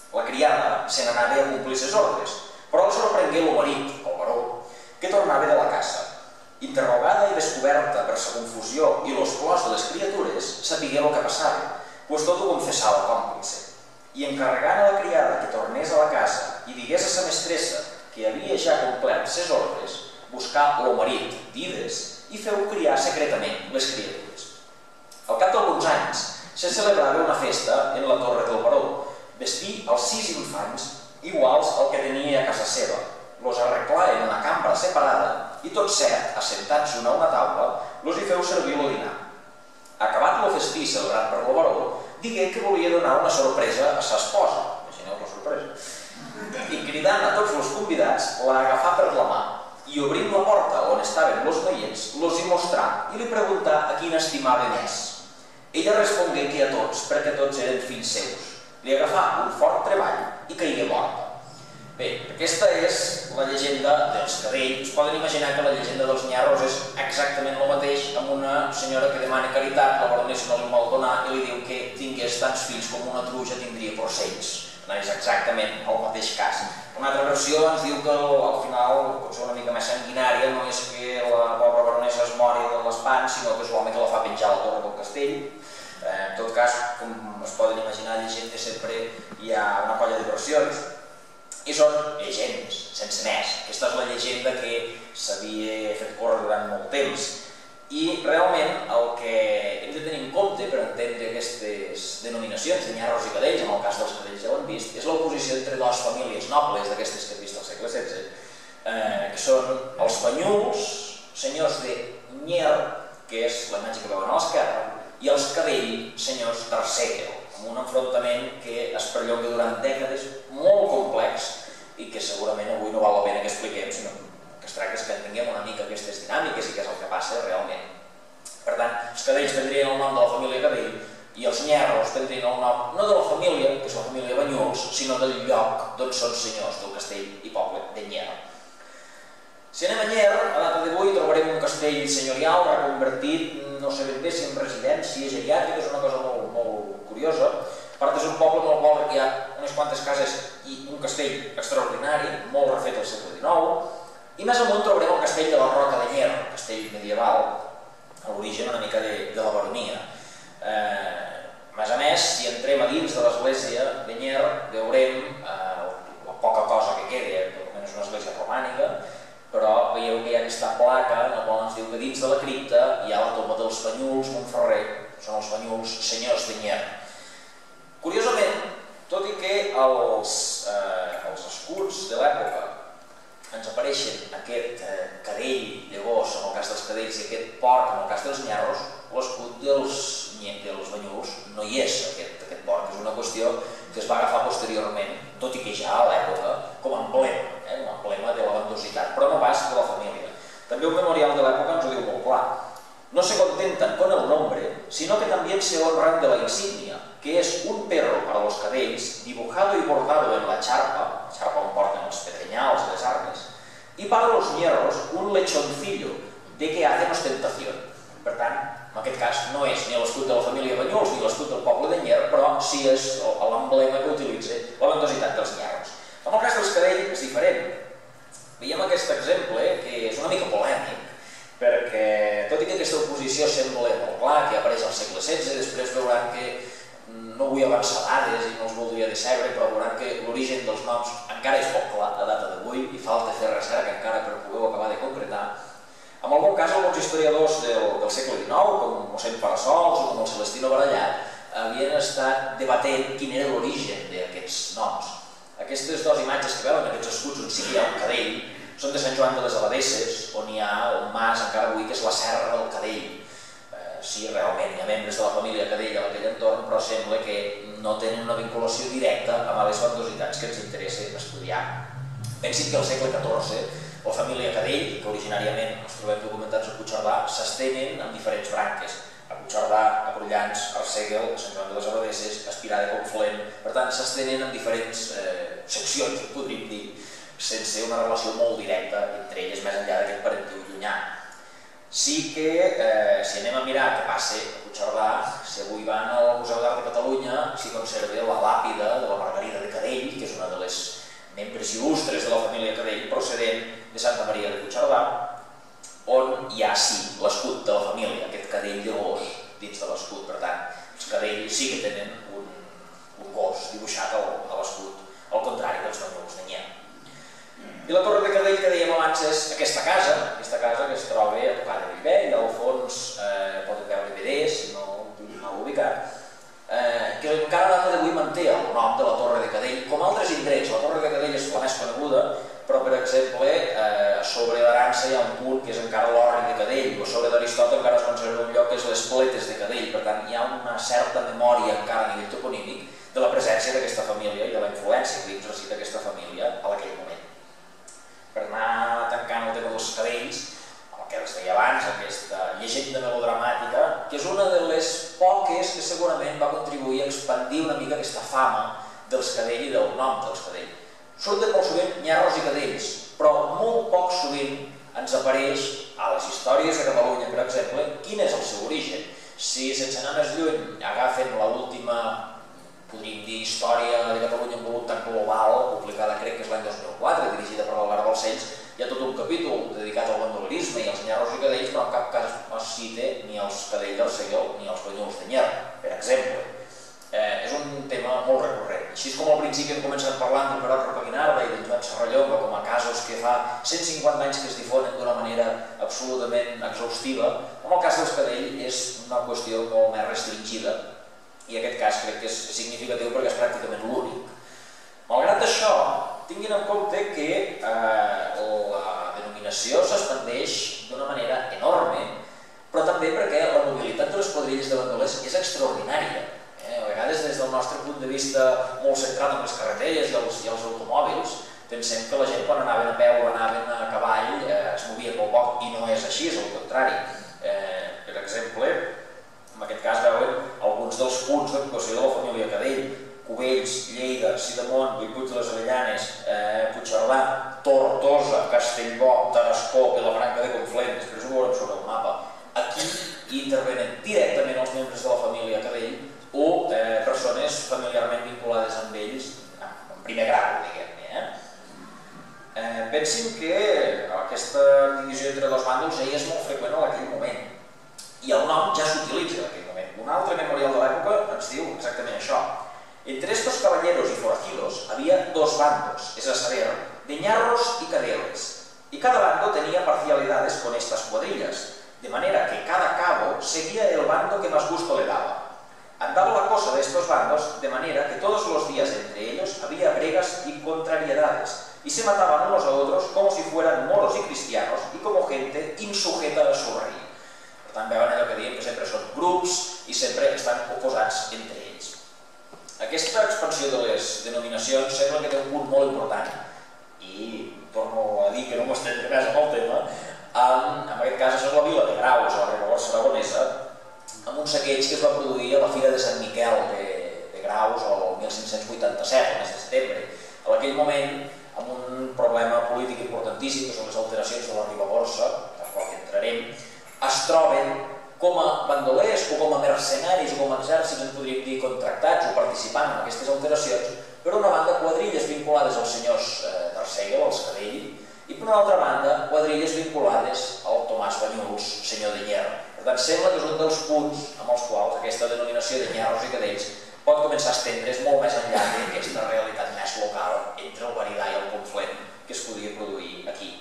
La criada se n'anava a complir ses ordres, però el sorprengué el marit, el baró, que tornava de la casa. Interrogada i descoberta per sa confusió i los plors de les criatures, sapigué el que passava, pues tot ho confessava còmplice. I encarregant a la criada que tornés a la casa i digués a sa mestressa que havia ja complert ses ordres, buscar el marit d'Ides i feu criar secretament les criatures. Al cap d'alguns anys se celebrava una festa en la torre del baró, vestir els sis infants iguals al que tenia a casa seva, los arreglà en una cambra separada i tots set, assentats una a una taula, los hi feu servir el dinar. Acabat el festí celebrat per el baró, digué que volia donar una sorpresa a sa esposa, imagineu la sorpresa, i cridant a tots els convidats, la agafà per la mà i obrint la porta on estaven els noiets, los hi mostrà i li preguntà a quin estimava més. Ella respongué que a tots, perquè tots eren fills seus. Li agafà un fort treball i caigué morta. Bé, aquesta és la llegenda dels cadells. Es poden imaginar que la llegenda dels nyarros és exactament el mateix amb una senyora que demana caritat, la baronessa no li vol donar i li diu que tingués tants fills com una truja tindria porcells. No és exactament el mateix cas. Una altra versió ens diu que al final, potser una mica més sanguinària, no és que la pobra baronessa es mori de l'espant, sinó que és l'home que la fa penjar a la torre del castell. En tot cas, com es poden imaginar, llegint que sempre hi ha una colla de versions i són llegendes, sense més. Aquesta és la llegenda que s'havia fet córrer durant molt temps i realment el que hem de tenir en compte per entendre aquestes denominacions de nyarros i cadells, en el cas dels cadells ja ho hem vist, és l'oposició entre dues famílies nobles d'aquestes que hem vist al segle setze, que són els Banyuls, senyors de Nyer, que és la imatge que veuen a l'esquerra, i els Cadell, senyors d'Arsèquel, amb un enfrontament que es perllonga durant dècades, molt complex i que segurament avui no val la pena que expliquem, sinó que es tracta que entenguem una mica aquestes dinàmiques i què és el que passa realment. Per tant, els Cadells prendrien el nom de la família Cadell i els Nyerros prendrien el nom no de la família, que és la família Banyuls, sinó del lloc d'on són senyors del castell i poble de Nyer. Si anem a Nyer, a data d'avui trobarem un castell senyorial reconvertit, no sé ben bé si en residència geriàtrica, és una cosa molt, molt curiosa. A part, és un poble molt pobre que hi ha unes quantes cases i un castell extraordinari, molt refet al segle dinou. I més amunt trobarem el castell de la Roca de Nyer, un castell medieval, a l'origen una mica de, de la baronia. Eh, a més a més, si entrem a dins de l'església de Nyer, veurem eh, la poca cosa que queda, que almenys una església romànica, però veieu que hi ha aquesta placa en la qual ens diu que dins de la cripta hi ha la tomba dels Banyuls Montferrer, són els Banyuls senyors de Nyer. Curiosament, tot i que els, eh, els escuts de l'època ens apareixen aquest eh, cadell de gos en el cas dels cadells i aquest porc en el cas dels nyarros, l'escut dels, dels Banyuls no hi és, aquest, aquest porc. És una qüestió que es va agafar posteriorment, tot i que ja a l'època, com a emblema, eh, un emblema de la bandositat, però no pas de la família. També un memorial de l'època ens ho diu molt clar. No se contentan con el nombre, sino que también se honran de la insignia, que es un perro para los cadells, dibujado y bordado en la charpa, charpa on porten els pedrenyals i les armes, y para los nyerros un lechoncillo de que hacen ostentación. Per tant, en aquest cas no és ni l'escut de la família Banyuls ni l'escut del poble de Nyer, però sí és l'emblema que utilitza la bandositat dels nyerros. En el cas dels cadells és diferent. Veiem aquest exemple, que és una mica polèmic, perquè tot i que aquesta oposició sembla molt clar, que apareix al segle setze, després veuran que no vull avançar dades i no els voldria decebre, però veuran que l'origen dels noms encara és poc clar a data d'avui i falta fer recerca encara per poder-ho acabar de concretar. En algun cas, alguns historiadors del, del segle dinou, com mossèn Parasols o com el Celestino Barallat, havien estat debatent quin era l'origen d'aquests noms. Aquestes dues imatges que veuen, aquests escuts on sí que hi ha un cadell, són de Sant Joan de les Abadesses, on hi ha un mas encara avui que és la Serra del Cadell. Eh, sí, realment hi ha membres de la família Cadell a aquell entorn, però sembla que no tenen una vinculació directa amb les bandositats que ens interessa estudiar. Pensin que al segle catorze la família Cadell, que originàriament els trobem documentats a Puigcerdà, s'estenen en diferents branques. A Puigcerdà, a Prullans, a Arsèguel, a Sant Joan de les Abadesses, a Espirà de Conflent. Per tant, s'estenen en diferents eh, seccions, podríem dir, sense una relació molt directa entre elles, més enllà d'aquest parentiu llunyà. Sí que, eh, si anem a mirar què passa a Puigcerdà, si avui van al Museu d'Art de Catalunya, s'hi conserva la làpida de la Margarida de Cadell, membres il·lustres de la família Cadell procedent de Santa Maria de Puigcerdà, on hi ha, sí, l'escut de la família, aquest cadell de gos dins de l'escut. Per tant, els Cadell sí que tenen un, un gos dibuixat a l'escut, al contrari dels Banyuls d'Anyà. I la Torre de Cadell, que dèiem abans, és aquesta casa, aquesta casa que es troba a tocar de Bellvei, al fons eh, podem veure B D, si no l'heu ubicat, eh, que encara a data d'avui manté el nom de la Torre de Cadell, com altres indrets. La Torre de Cadell és la més coneguda, però, per exemple, eh, sobre d'Arança hi ha un punt que és encara l'Orri de Cadell, o sobre d'Aristot encara es conserva un lloc que és les Pletes de Cadell. Per tant, hi ha una certa memòria encara a nivell toponímic de la presència d'aquesta família i de la influència que dins recita aquesta família a aquell moment. Per anar tancant el tema dels cadells, el que els deia abans, aquesta llegenda melodramàtica, que és una de les poques que segurament va contribuir a expandir una mica aquesta fama dels Cadell i del nom dels Cadell. Surten molt sovint nyarros i cadells, però molt poc sovint ens apareix a les històries de Catalunya, per exemple, quin és el seu origen. Si, sense anar més lluny, agafen l'última, podríem dir, història de Catalunya en volum tan global, publicada crec que és l'any dos mil quatre, dirigida per l'Albert Balcells, hi ha tot un capítol dedicat al bandolerisme i als nyarros i cadells, però en cap cas es cita ni els Cadell d'Arcelló ni els Banyuls d'Anyà, per exemple. Eh, és un tema molt recurrent. Així com al principi hem començat parlant del Perot Repaguinarda i del Joan Serrallonga com a casos que fa cent cinquanta anys que es difonen d'una manera absolutament exhaustiva, en el cas dels Cadell és una qüestió molt més restringida i en aquest cas crec que és significatiu perquè és pràcticament l'únic. Malgrat això, tinguin en compte que eh, la denominació s'expandeix d'una manera enorme, però també perquè la mobilitat de les quadrilles de bandolers és extraordinària. A vegades, des del nostre punt de vista molt centrat en les carreteres i els, i els automòbils, pensem que la gent quan anaven a peu o anaven a cavall eh, es movien molt poc, i no és així, és el contrari. Eh, per exemple, en aquest cas veuen alguns dels punts d'actuació de la família Cadell: Cubells, Lleida, Sidamont, Bellpuig de les Avellanes, eh, Puigcerdà, Tortosa, Castellbò, Tarascó, Vilafranca de Conflent, després ho veurem sobre el mapa. Aquí hi intervenen directament els membres de la família Cadell o eh, persones familiarment vinculades amb ells en primer grau, diguem-ne. Eh? Eh, pensin que aquesta divisió entre dos bàndols ja és molt freqüent en aquell moment i el nom ja s'utilitza en aquell moment. Un altre memorial de l'època ens diu exactament això. Entre estos caballeros y forajidos había dos bandos, es a saber, de ñarros y cadeles, y cada bando tenía parcialidades con estas cuadrillas, de manera que cada cabo seguía el bando que más gusto le daba. Andaba la cosa de estos bandos de manera que todos los días entre ellos había bregas y contrariedades, y se mataban unos a otros como si fueran moros y cristianos y como gente insujeta a su rei. Per tant, veuen allò que diem que sempre són grups i sempre estan oposats entre ells. Aquesta expansió de les denominacions sembla que té un punt molt important i torno a dir que no m'estendré més amb el tema. En, en aquest cas, això és la vila de Graus, a la Ribagorça Aragonesa, amb un saqueig que es va produir a la Fira de Sant Miquel de, de Graus el mil cinc-cents vuitanta-set, el mes de setembre. En aquell moment, amb un problema polític importantíssim, que són les alteracions de la Ribagorça, per qual que entrarem, es troben com a bandolers o com a mercenaris o com a exèrcits, en podríem dir, contractats o participant en aquestes alteracions, per una banda quadrilles vinculades als senyors eh, d'Arsèguel, als Cadell, i per una altra banda quadrilles vinculades al Tomàs Banyuls, senyor de Nyer. Per tant, sembla que és un dels punts amb els quals aquesta denominació de nyarros i cadells pot començar a estendre's molt més enllà d'aquesta realitat més local entre el Varidà i el Conflent que es podia produir aquí.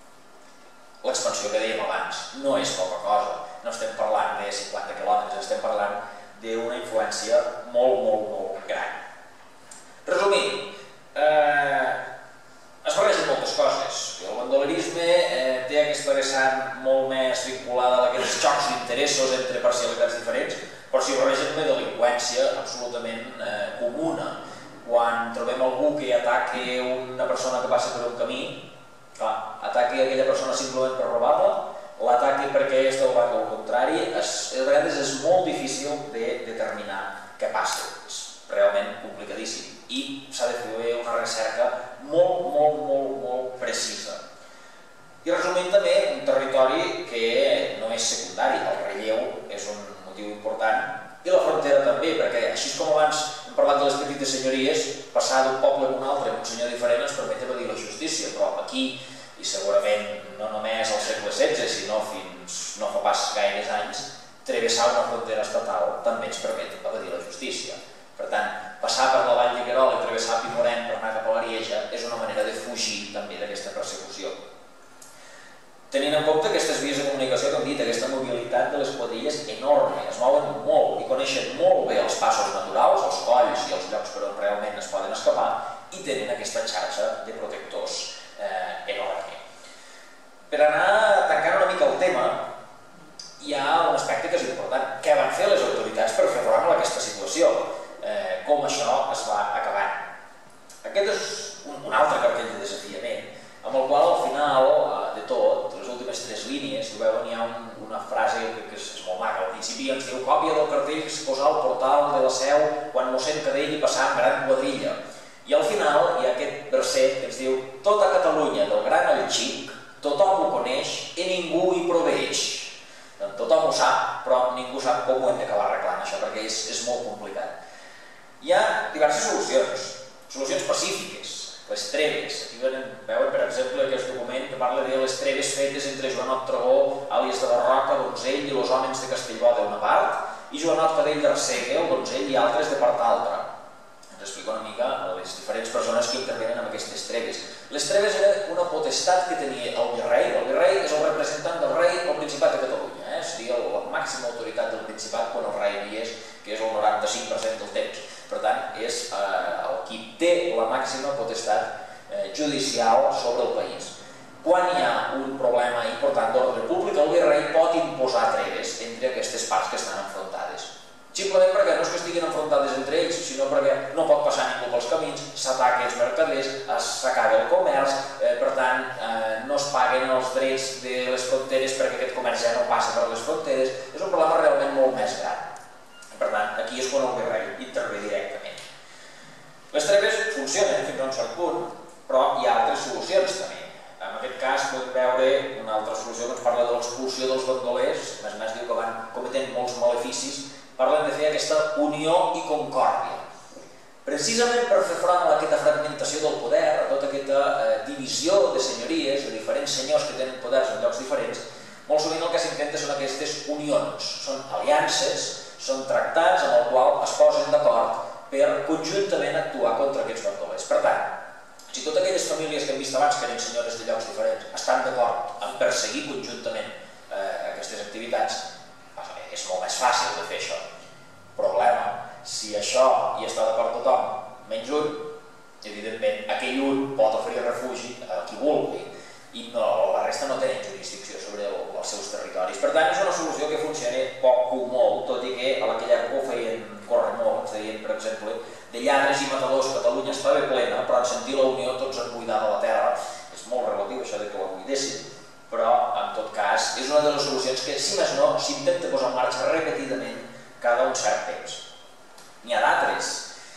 L'expansió que dèiem abans no és poca cosa, no estem parlant de cinquanta quilòmetres, estem parlant d'una influència molt, molt, molt gran. Resumint, eh, es barregen moltes coses. El bandolerisme eh, té aquesta vessant molt més vinculada a aquests xocs d'interessos entre parcialitats diferents, però s'hi barregen una delinqüència absolutament eh, comuna. Quan trobem algú que ataca una persona que passa per un camí, clar, ataca aquella persona simplement per robar-la, l'ataca perquè és del bàndol contrari, es, a vegades és molt difícil de determinar què passa. És realment complicadíssim i s'ha de fer una recerca molt, molt, molt, molt precisa. I resumint també, un territori que no és secundari, el relleu és un motiu important i la frontera també, perquè així com abans hem parlant de les petites senyories, passar d'un poble a un altre amb un senyor diferent ens permet evadir la justícia, però aquí, i segurament no només al segle setze, sinó fins no fa pas gaires anys, travessar una frontera estatal també ens permet evadir la justícia. Per tant, passar per la Vall de Querol i travessar Pimorent per anar cap a l'Arieja és una manera de fugir també d'aquesta persecució. Tenint en compte aquestes vies de comunicació que hem dit, aquesta mobilitat de les quadrilles enorme, es mouen molt i coneixen molt bé els passos naturals, els colls i els llocs per on realment es poden escapar i tenen aquesta xarxa de protectors eh, enorme. Per anar tancant una mica el tema, hi ha un aspecte que és important. Què van fer les autoritats per fer front a aquesta situació? Eh, com això es va acabar? Aquest és un, un altre cartell de desafiament, amb el qual al final de tot, les últimes tres línies, hi veuen, hi ha un, una frase que, que és molt maca. Al principi ens diu còpia del cartell que es posa al portal de la Seu quan mossèn Cadell hi passava en gran quadrilla. I al final hi ha aquest verset que ens diu tota Catalunya, del gran al xic, tothom ho coneix i ningú hi proveeix. Tothom ho sap, però ningú sap com ho hem d'acabar arreglant això, perquè és, és molt complicat. Hi ha diverses solucions, solucions pacífiques. Les treves. Aquí veuen, per exemple, aquest document que parla de les treves fetes entre Joanot Tragó, àlies de Barroca, Donzell i els homes de Castellbò d'una part, i Joanot Cadell d'Arcegue, el Donzell i altres de part altra. Ens explica una mica les diferents persones que intervenen en aquestes treves. Les treves era una potestat que tenia el virrei. El virrei és el representant del rei al Principat de Catalunya. Eh? Seria la màxima autoritat del Principat quan el rei hi és, que és el noranta-cinc per cent del temps. Per tant, és eh, el qui té la màxima potestat eh, judicial sobre el país. Quan hi ha un problema important d'ordre públic, el virrei pot imposar treves entre aquestes parts que estan enfrontades. Simplement perquè no és que estiguin enfrontades entre ells, sinó perquè no pot passar ningú pels camins, s'ataquen els mercaders, s'acaba el comerç, eh, per tant, eh, no es paguen els drets de les fronteres perquè aquest comerç ja no passa per les fronteres. És un problema realment molt més gran. Per tant, aquí és quan el virrei intervé directament. Les treves funcionen fins a un cert punt, però hi ha altres solucions també. En aquest cas podem veure una altra solució que ens parla de l'expulsió dels bandolers, a més a més diu que van cometent molts maleficis, parlen de fer aquesta unió i concòrdia. Precisament per fer front a aquesta fragmentació del poder, a tota aquesta eh, divisió de senyories, de diferents senyors que tenen poders en llocs diferents, molt sovint el que s'intenta són aquestes unions, són aliances, són tractats en el qual es posen d'acord per conjuntament actuar contra aquests bandolers. Per tant, si totes aquelles famílies que hem vist abans que eren senyores de llocs diferents estan d'acord en perseguir conjuntament eh, aquestes activitats, és molt més fàcil de fer això. Problema, si això hi està d'acord tothom, menys un, evidentment aquell un pot oferir refugi a qui vulgui i no, la resta no tenen jurisdicció sobre el, els seus territoris. Per tant, és una solució que funciona poc o molt, tot i que a aquella època ho feien córrer molt. Ens deien, per exemple, de lladres i matadors Catalunya estava plena, però en sentir la unió tots en buidar de la terra. És molt relatiu això de que la buidessin, però en tot cas és una de les solucions que, si més no, s'intenta posar en marxa repetidament cada un cert temps. N'hi ha d'altres.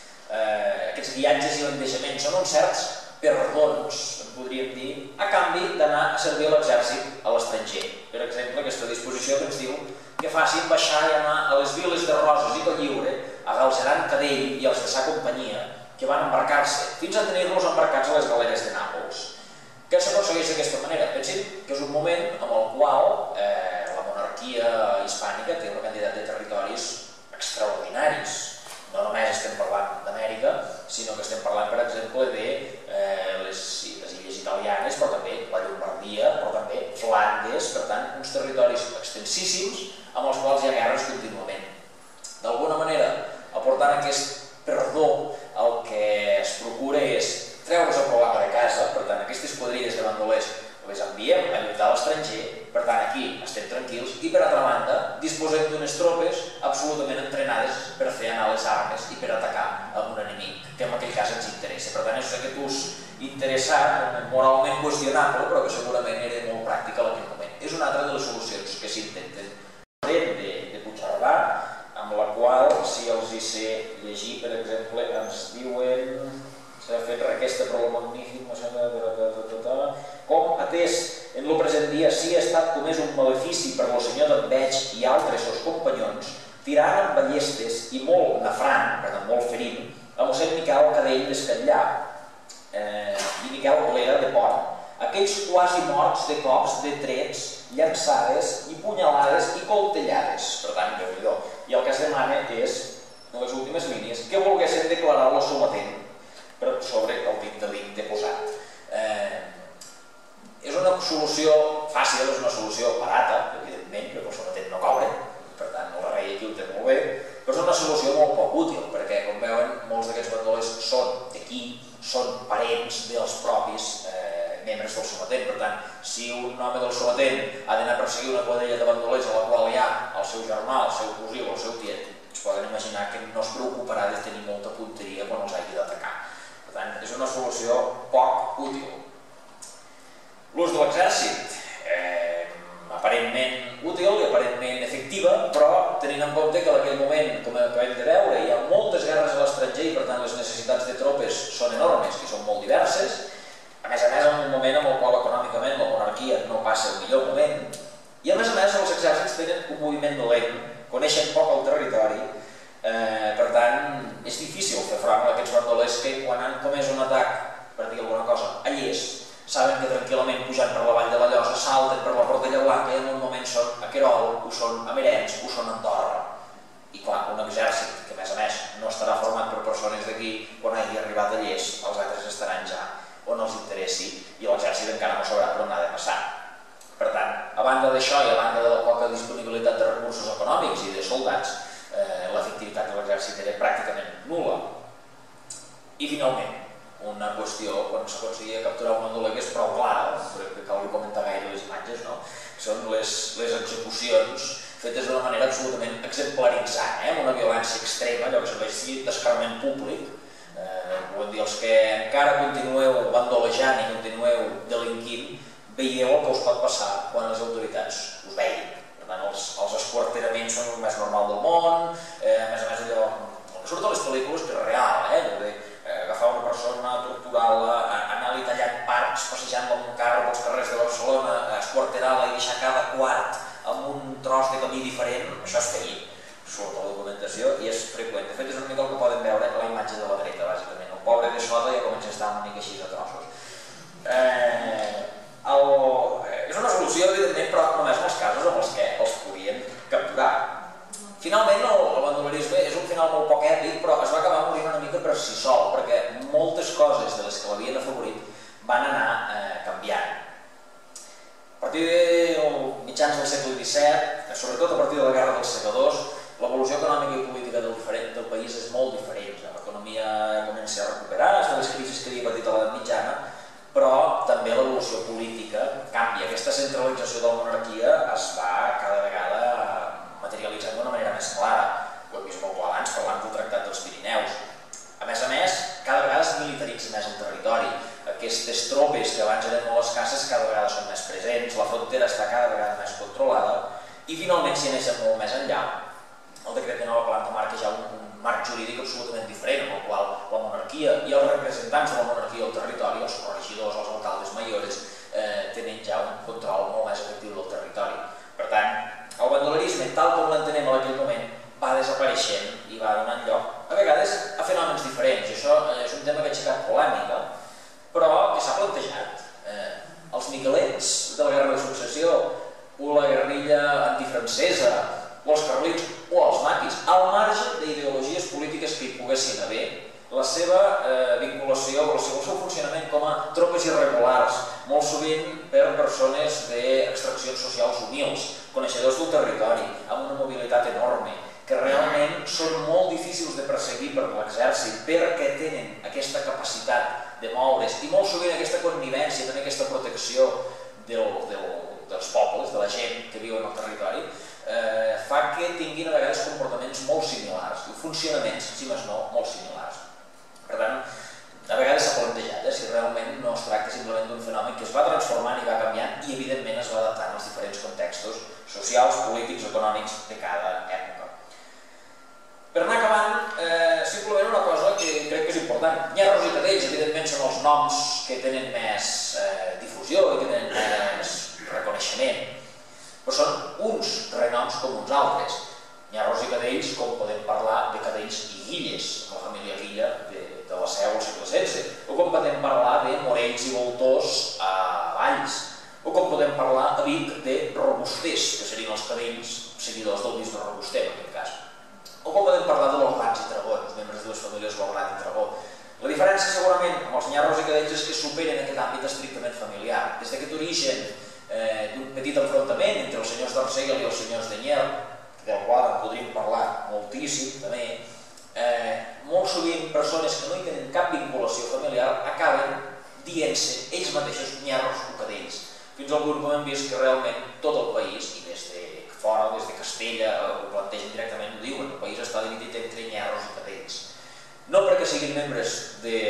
Eh, aquests viatges i bandejaments són uns certs perdons, en podríem dir, a canvi d'anar a servir a l'exèrcit a l'estranger. Per exemple, aquesta disposició que ens diu que facin baixar i anar a les viles de Roses i Colliure, a Galzeran Cadell i els de sa companyia, que van embarcar-se, fins a tenir-los embarcats a les galeres de Nàpols. Què s'aconsegueix d'aquesta manera? Pensin que és un moment en el qual eh, la monarquia hispànica té una quantitat de territoris extraordinaris. No només estem parlant d'Amèrica, sinó que estem parlant, per exemple, de eh, les, les illes italianes, però també la Llombardia, però també Flandes, per tant, uns territoris extensíssims amb els quals hi ha guerres contínuament. D'alguna manera, aportant aquest perdó, el que es procura és treure's el problema de casa, per tant, aquestes quadrilles de bandolers les enviem a lluitar a l'estranger, per tant, aquí estem tranquils, i per altra banda, disposem d'unes tropes absolutament entrenades per fer anar les armes i per atacar a un enemic, que en aquell cas ens interessa. Per tant, és aquest ús interessant, moralment qüestionable, però que segurament era molt pràctic en aquell moment. És una altra de les solucions que s'intenten. De, de Puigcerdà, amb la qual, si els hi sé llegir, per exemple, ens diuen... s'ha fet requesta per lo magnífic, com atès en lo present dia si ha estat comès un malefici per lo senyor d'Enveig i altres seus companyons, tirant amb ballestes i molt nafrant, per tant molt ferint, mossèn Miquel Cadell d'Escatllà i Miquel Blera de Pont. Aquells quasi morts de cops, de trets, llançades i punyalades i coltellades. Per tant, Déu-n'hi-do. I el que es demana és, en les últimes línies, que volguessin declarar-lo sometent sobre el dit delicte posat. És una solució fàcil, és una solució barata, evidentment, perquè el sometent no cobra, per tant, el rei aquí ho té molt bé, però és una solució molt poc útil, perquè, com veuen, molts d'aquests bandolers són d'aquí, són parents dels propis membres del sometent. Per tant, si un home del sometent ha d'anar a perseguir una quadrilla de bandolers a la qual hi ha el seu germà, el seu cosí o el seu tiet, es poden imaginar que no es preocuparà de tenir molta punteria quan els hagi d'atacar. Per tant, és una solució poc útil. L'ús de l'exèrcit, aparentment útil i aparentment efectiva, però tenint en compte que en aquell moment, com acabem de veure, hi ha moltes guerres a l'estranger i per tant les necessitats de tropes són enormes i són molt diverses. A més a més, en un moment en el qual econòmicament la monarquia no passa el millor moment, i a més a més els exèrcits tenen un moviment lent, coneixen poc el territori, per tant és difícil fer front a aquests bandolers que quan han comès un atac, per dir alguna cosa, a Llers, saben que tranquil·lament pujant per la vall de la Llosa salten per la Portella Blanca i en un moment són a Querol, o són a Merens, o són a Andorra. I clar, un exèrcit que a més a més no estarà format per persones d'aquí, quan hagi arribat a Llers, els altres estaran ja on els interessi i l'exèrcit encara no sabrà per on ha de passar. Per tant, a banda d'això i a banda de la poca disponibilitat de recursos econòmics i de soldats, l'efectivitat de l'exèrcit era pràcticament nul·la. I finalment, una qüestió, quan s'aconseguia capturar un bandoler que és prou clara, que cal comentar gaire les imatges, són les execucions fetes d'una manera absolutament exemplaritzant, amb una violència extrema, allò que serveix d'escarment públic. Volem dir, els que encara continueu bandolejant i continueu delinquint, veieu el que us pot passar quan les autoritats us veien. Per tant, els esquarteraments són el més normal del món, a més a més allò, el que surt a les pel·lícules que és real, agafar una persona, torturar-la, anar-li tallant parts, passejant-la amb un carro pels carrers de Barcelona, esquarterar-la i deixar cada quart amb un tros de camí diferent, això es feia. Surt a la documentació i és freqüent. De fet, és una mica el que poden veure a la imatge de la dreta, bàsicament. El pobre de sota ja comença a estar una mica així de trossos. És una solució, evidentment, però només en els casos en els que els podien capturar. Finalment, el bandolerisme és un final molt poc èpic, però es va acabar morint una mica per si sol, perquè moltes coses de les que l'havien afavorit van anar canviant. A partir de mitjans del segle disset, sobretot a partir de la Guerra dels Segadors, l'evolució econòmica i política del país és molt diferent. L'economia comença a recuperar, és de les crisis que havia patit a l'edat mitjana, però també l'evolució política canvia. Aquesta centralització de la monarquia es va cada vegada materialitzant d'una manera més clara. Ho hem vist molt clar abans parlant del Tractat dels Pirineus. A més a més, cada vegada es militaritza més el territori. Aquestes tropes que abans eren molt escasses cada vegada són més presents, la frontera està cada vegada més controlada i finalment s'hi aneixen molt més enllà. El decret de nova planta marca ja un marc jurídic absolutament diferent, en el qual la monarquia i els representants de la monarquia al territori, els regidors, els alcaldes majors, tenen ja un control molt més efectiu del territori. Per tant, el bandolerisme, tal com l'entenem en aquell moment, va desapareixent i va donant lloc, a vegades, a fenòmens diferents. I això és un tema que ha aixecat polèmica, però que s'ha plantejat. Els miquelets de la Guerra de Successió, o la guerrilla antifrancesa, o els carlins, o els maquis, al marge d'ideologies polítiques que hi poguessin haver, la seva vinculació o el seu funcionament com a tropes irregulars, molt sovint per persones d'extraccions socials humils, coneixedors del territori, amb una mobilitat enorme, que realment són molt difícils de perseguir per l'exèrcit perquè tenen aquesta capacitat de moure's i molt sovint aquesta connivència, tenir aquesta protecció dels pobles, de la gent que viu en el territori, fa que tinguin a vegades comportaments molt similars, i funcionaments, si més no, molt similars. Per tant, a vegades s'ha plantejat si realment no es tracta simplement d'un fenomen que es va transformant i va canviant i evidentment es va adaptant als diferents contextos socials, polítics, econòmics de cada època. Per anar acabant, simplement una cosa que crec que és important. Nyerros i Cadells, evidentment, són els noms que tenen més difusió i que tenen més reconeixement, però són uns renoms com uns altres. Nyerros i Cadells, com podem parlar de Cadells i Guilles, la família Guilla de sovint persones que no hi tenen cap vinculació familiar acaben dient-se ells mateixos nyarros o cadells. Fins al punt com hem vist que realment tot el país, i des de fora, des de Castella, ho plantegen directament, ho diuen, el país està dividit entre nyarros i cadells. No perquè siguin membres de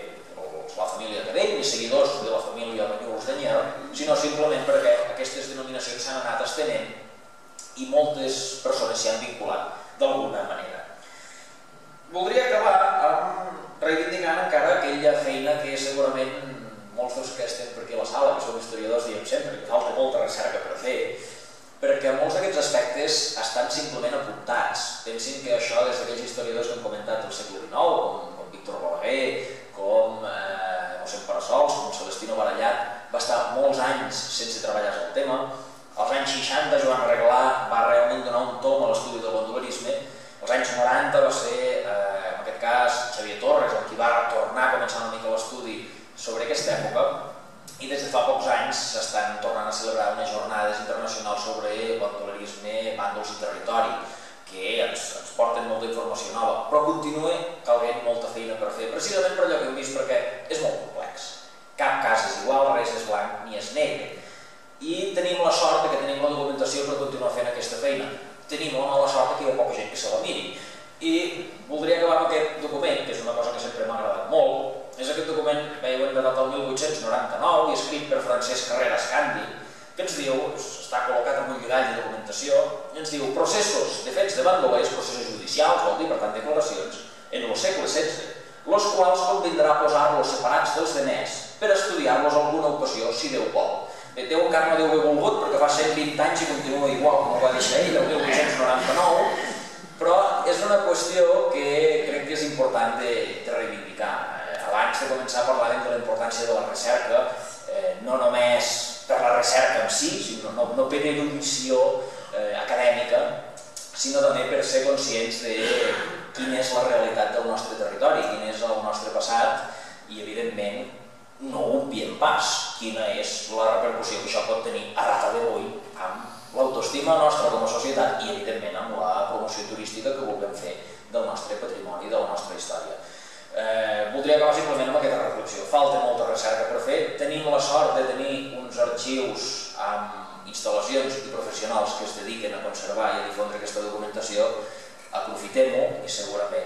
la família Cadell ni seguidors de la família Banyuls de Nyer, sinó simplement perquè aquestes denominacions s'han anat estenent i moltes persones s'hi han vinculat d'alguna manera. Voldria acabar amb reivindicant encara aquella feina que segurament molts dels que estem per aquí a la sala, que som historiadors, diem sempre que falta molta recerca per fer, perquè molts d'aquests aspectes estan simplement apuntats. Pensin que això, des d'aquells historiadors que hem comentat del segle dinou, com Víctor Balaguer, com mossèn Parasols, com Celestino Barallat, va estar molts anys sense treballar el tema. Als anys seixanta, Joan Reglà va realment donar un tom a l'estudi del bandolerisme. Als anys noranta va ser, en aquest cas, Xavier Torres, el qui va tornar a començar una mica l'estudi sobre aquesta època, i des de fa pocs anys s'estan tornant a celebrar unes jornades internacionals sobre bandolerisme, bàndols i territori, que ens porten molta informació nova, però continua calent molta feina per fer, precisament per allò que hem vist, perquè és molt complex. Cap cas és igual, res és blanc ni és negre. I tenim la sort que tenim la documentació per continuar fent aquesta feina. Tenim la mala sort que hi ha poca gent que se la miri. I voldria acabar amb aquest document, que és una cosa que sempre m'ha agradat molt. És aquest document, veieu, datat el mil vuit-cents noranta-nou i escrit per Francesc Carreras Candi, que ens diu, està col·locat en un lligall de documentació, i ens diu processos de fets de bandolers, processos judicials, vol dir, per tant, declaracions, en el segle setze, los quals convindrà posar-los separats dels demés per estudiar-los alguna ocasió, si Déu vol. Déu encara no deu haver volgut, perquè fa cent vint anys i continua igual, com ho va deixar ell, el mil vuit-cents noranta-nou, però és una qüestió que crec que és important de reivindicar. Abans de començar parlàvem de la importància de la recerca, no només per la recerca en si, no per erudició acadèmica, sinó també per ser conscients de quina és la realitat del nostre territori, quin és el nostre passat i, evidentment, no obviem pas quina és la repercussió que això pot tenir a data d'avui amb l'autoestima nostra com a societat i, evidentment, amb la promoció turística que vulguem fer del nostre patrimoni i de la nostra història. Voldria acabar simplement amb aquesta reflexió. Falta molta recerca per fer. Tenim la sort de tenir uns arxius amb instal·lacions i professionals que es dediquen a conservar i a difondre aquesta documentació. Aprofitem-ho i segurament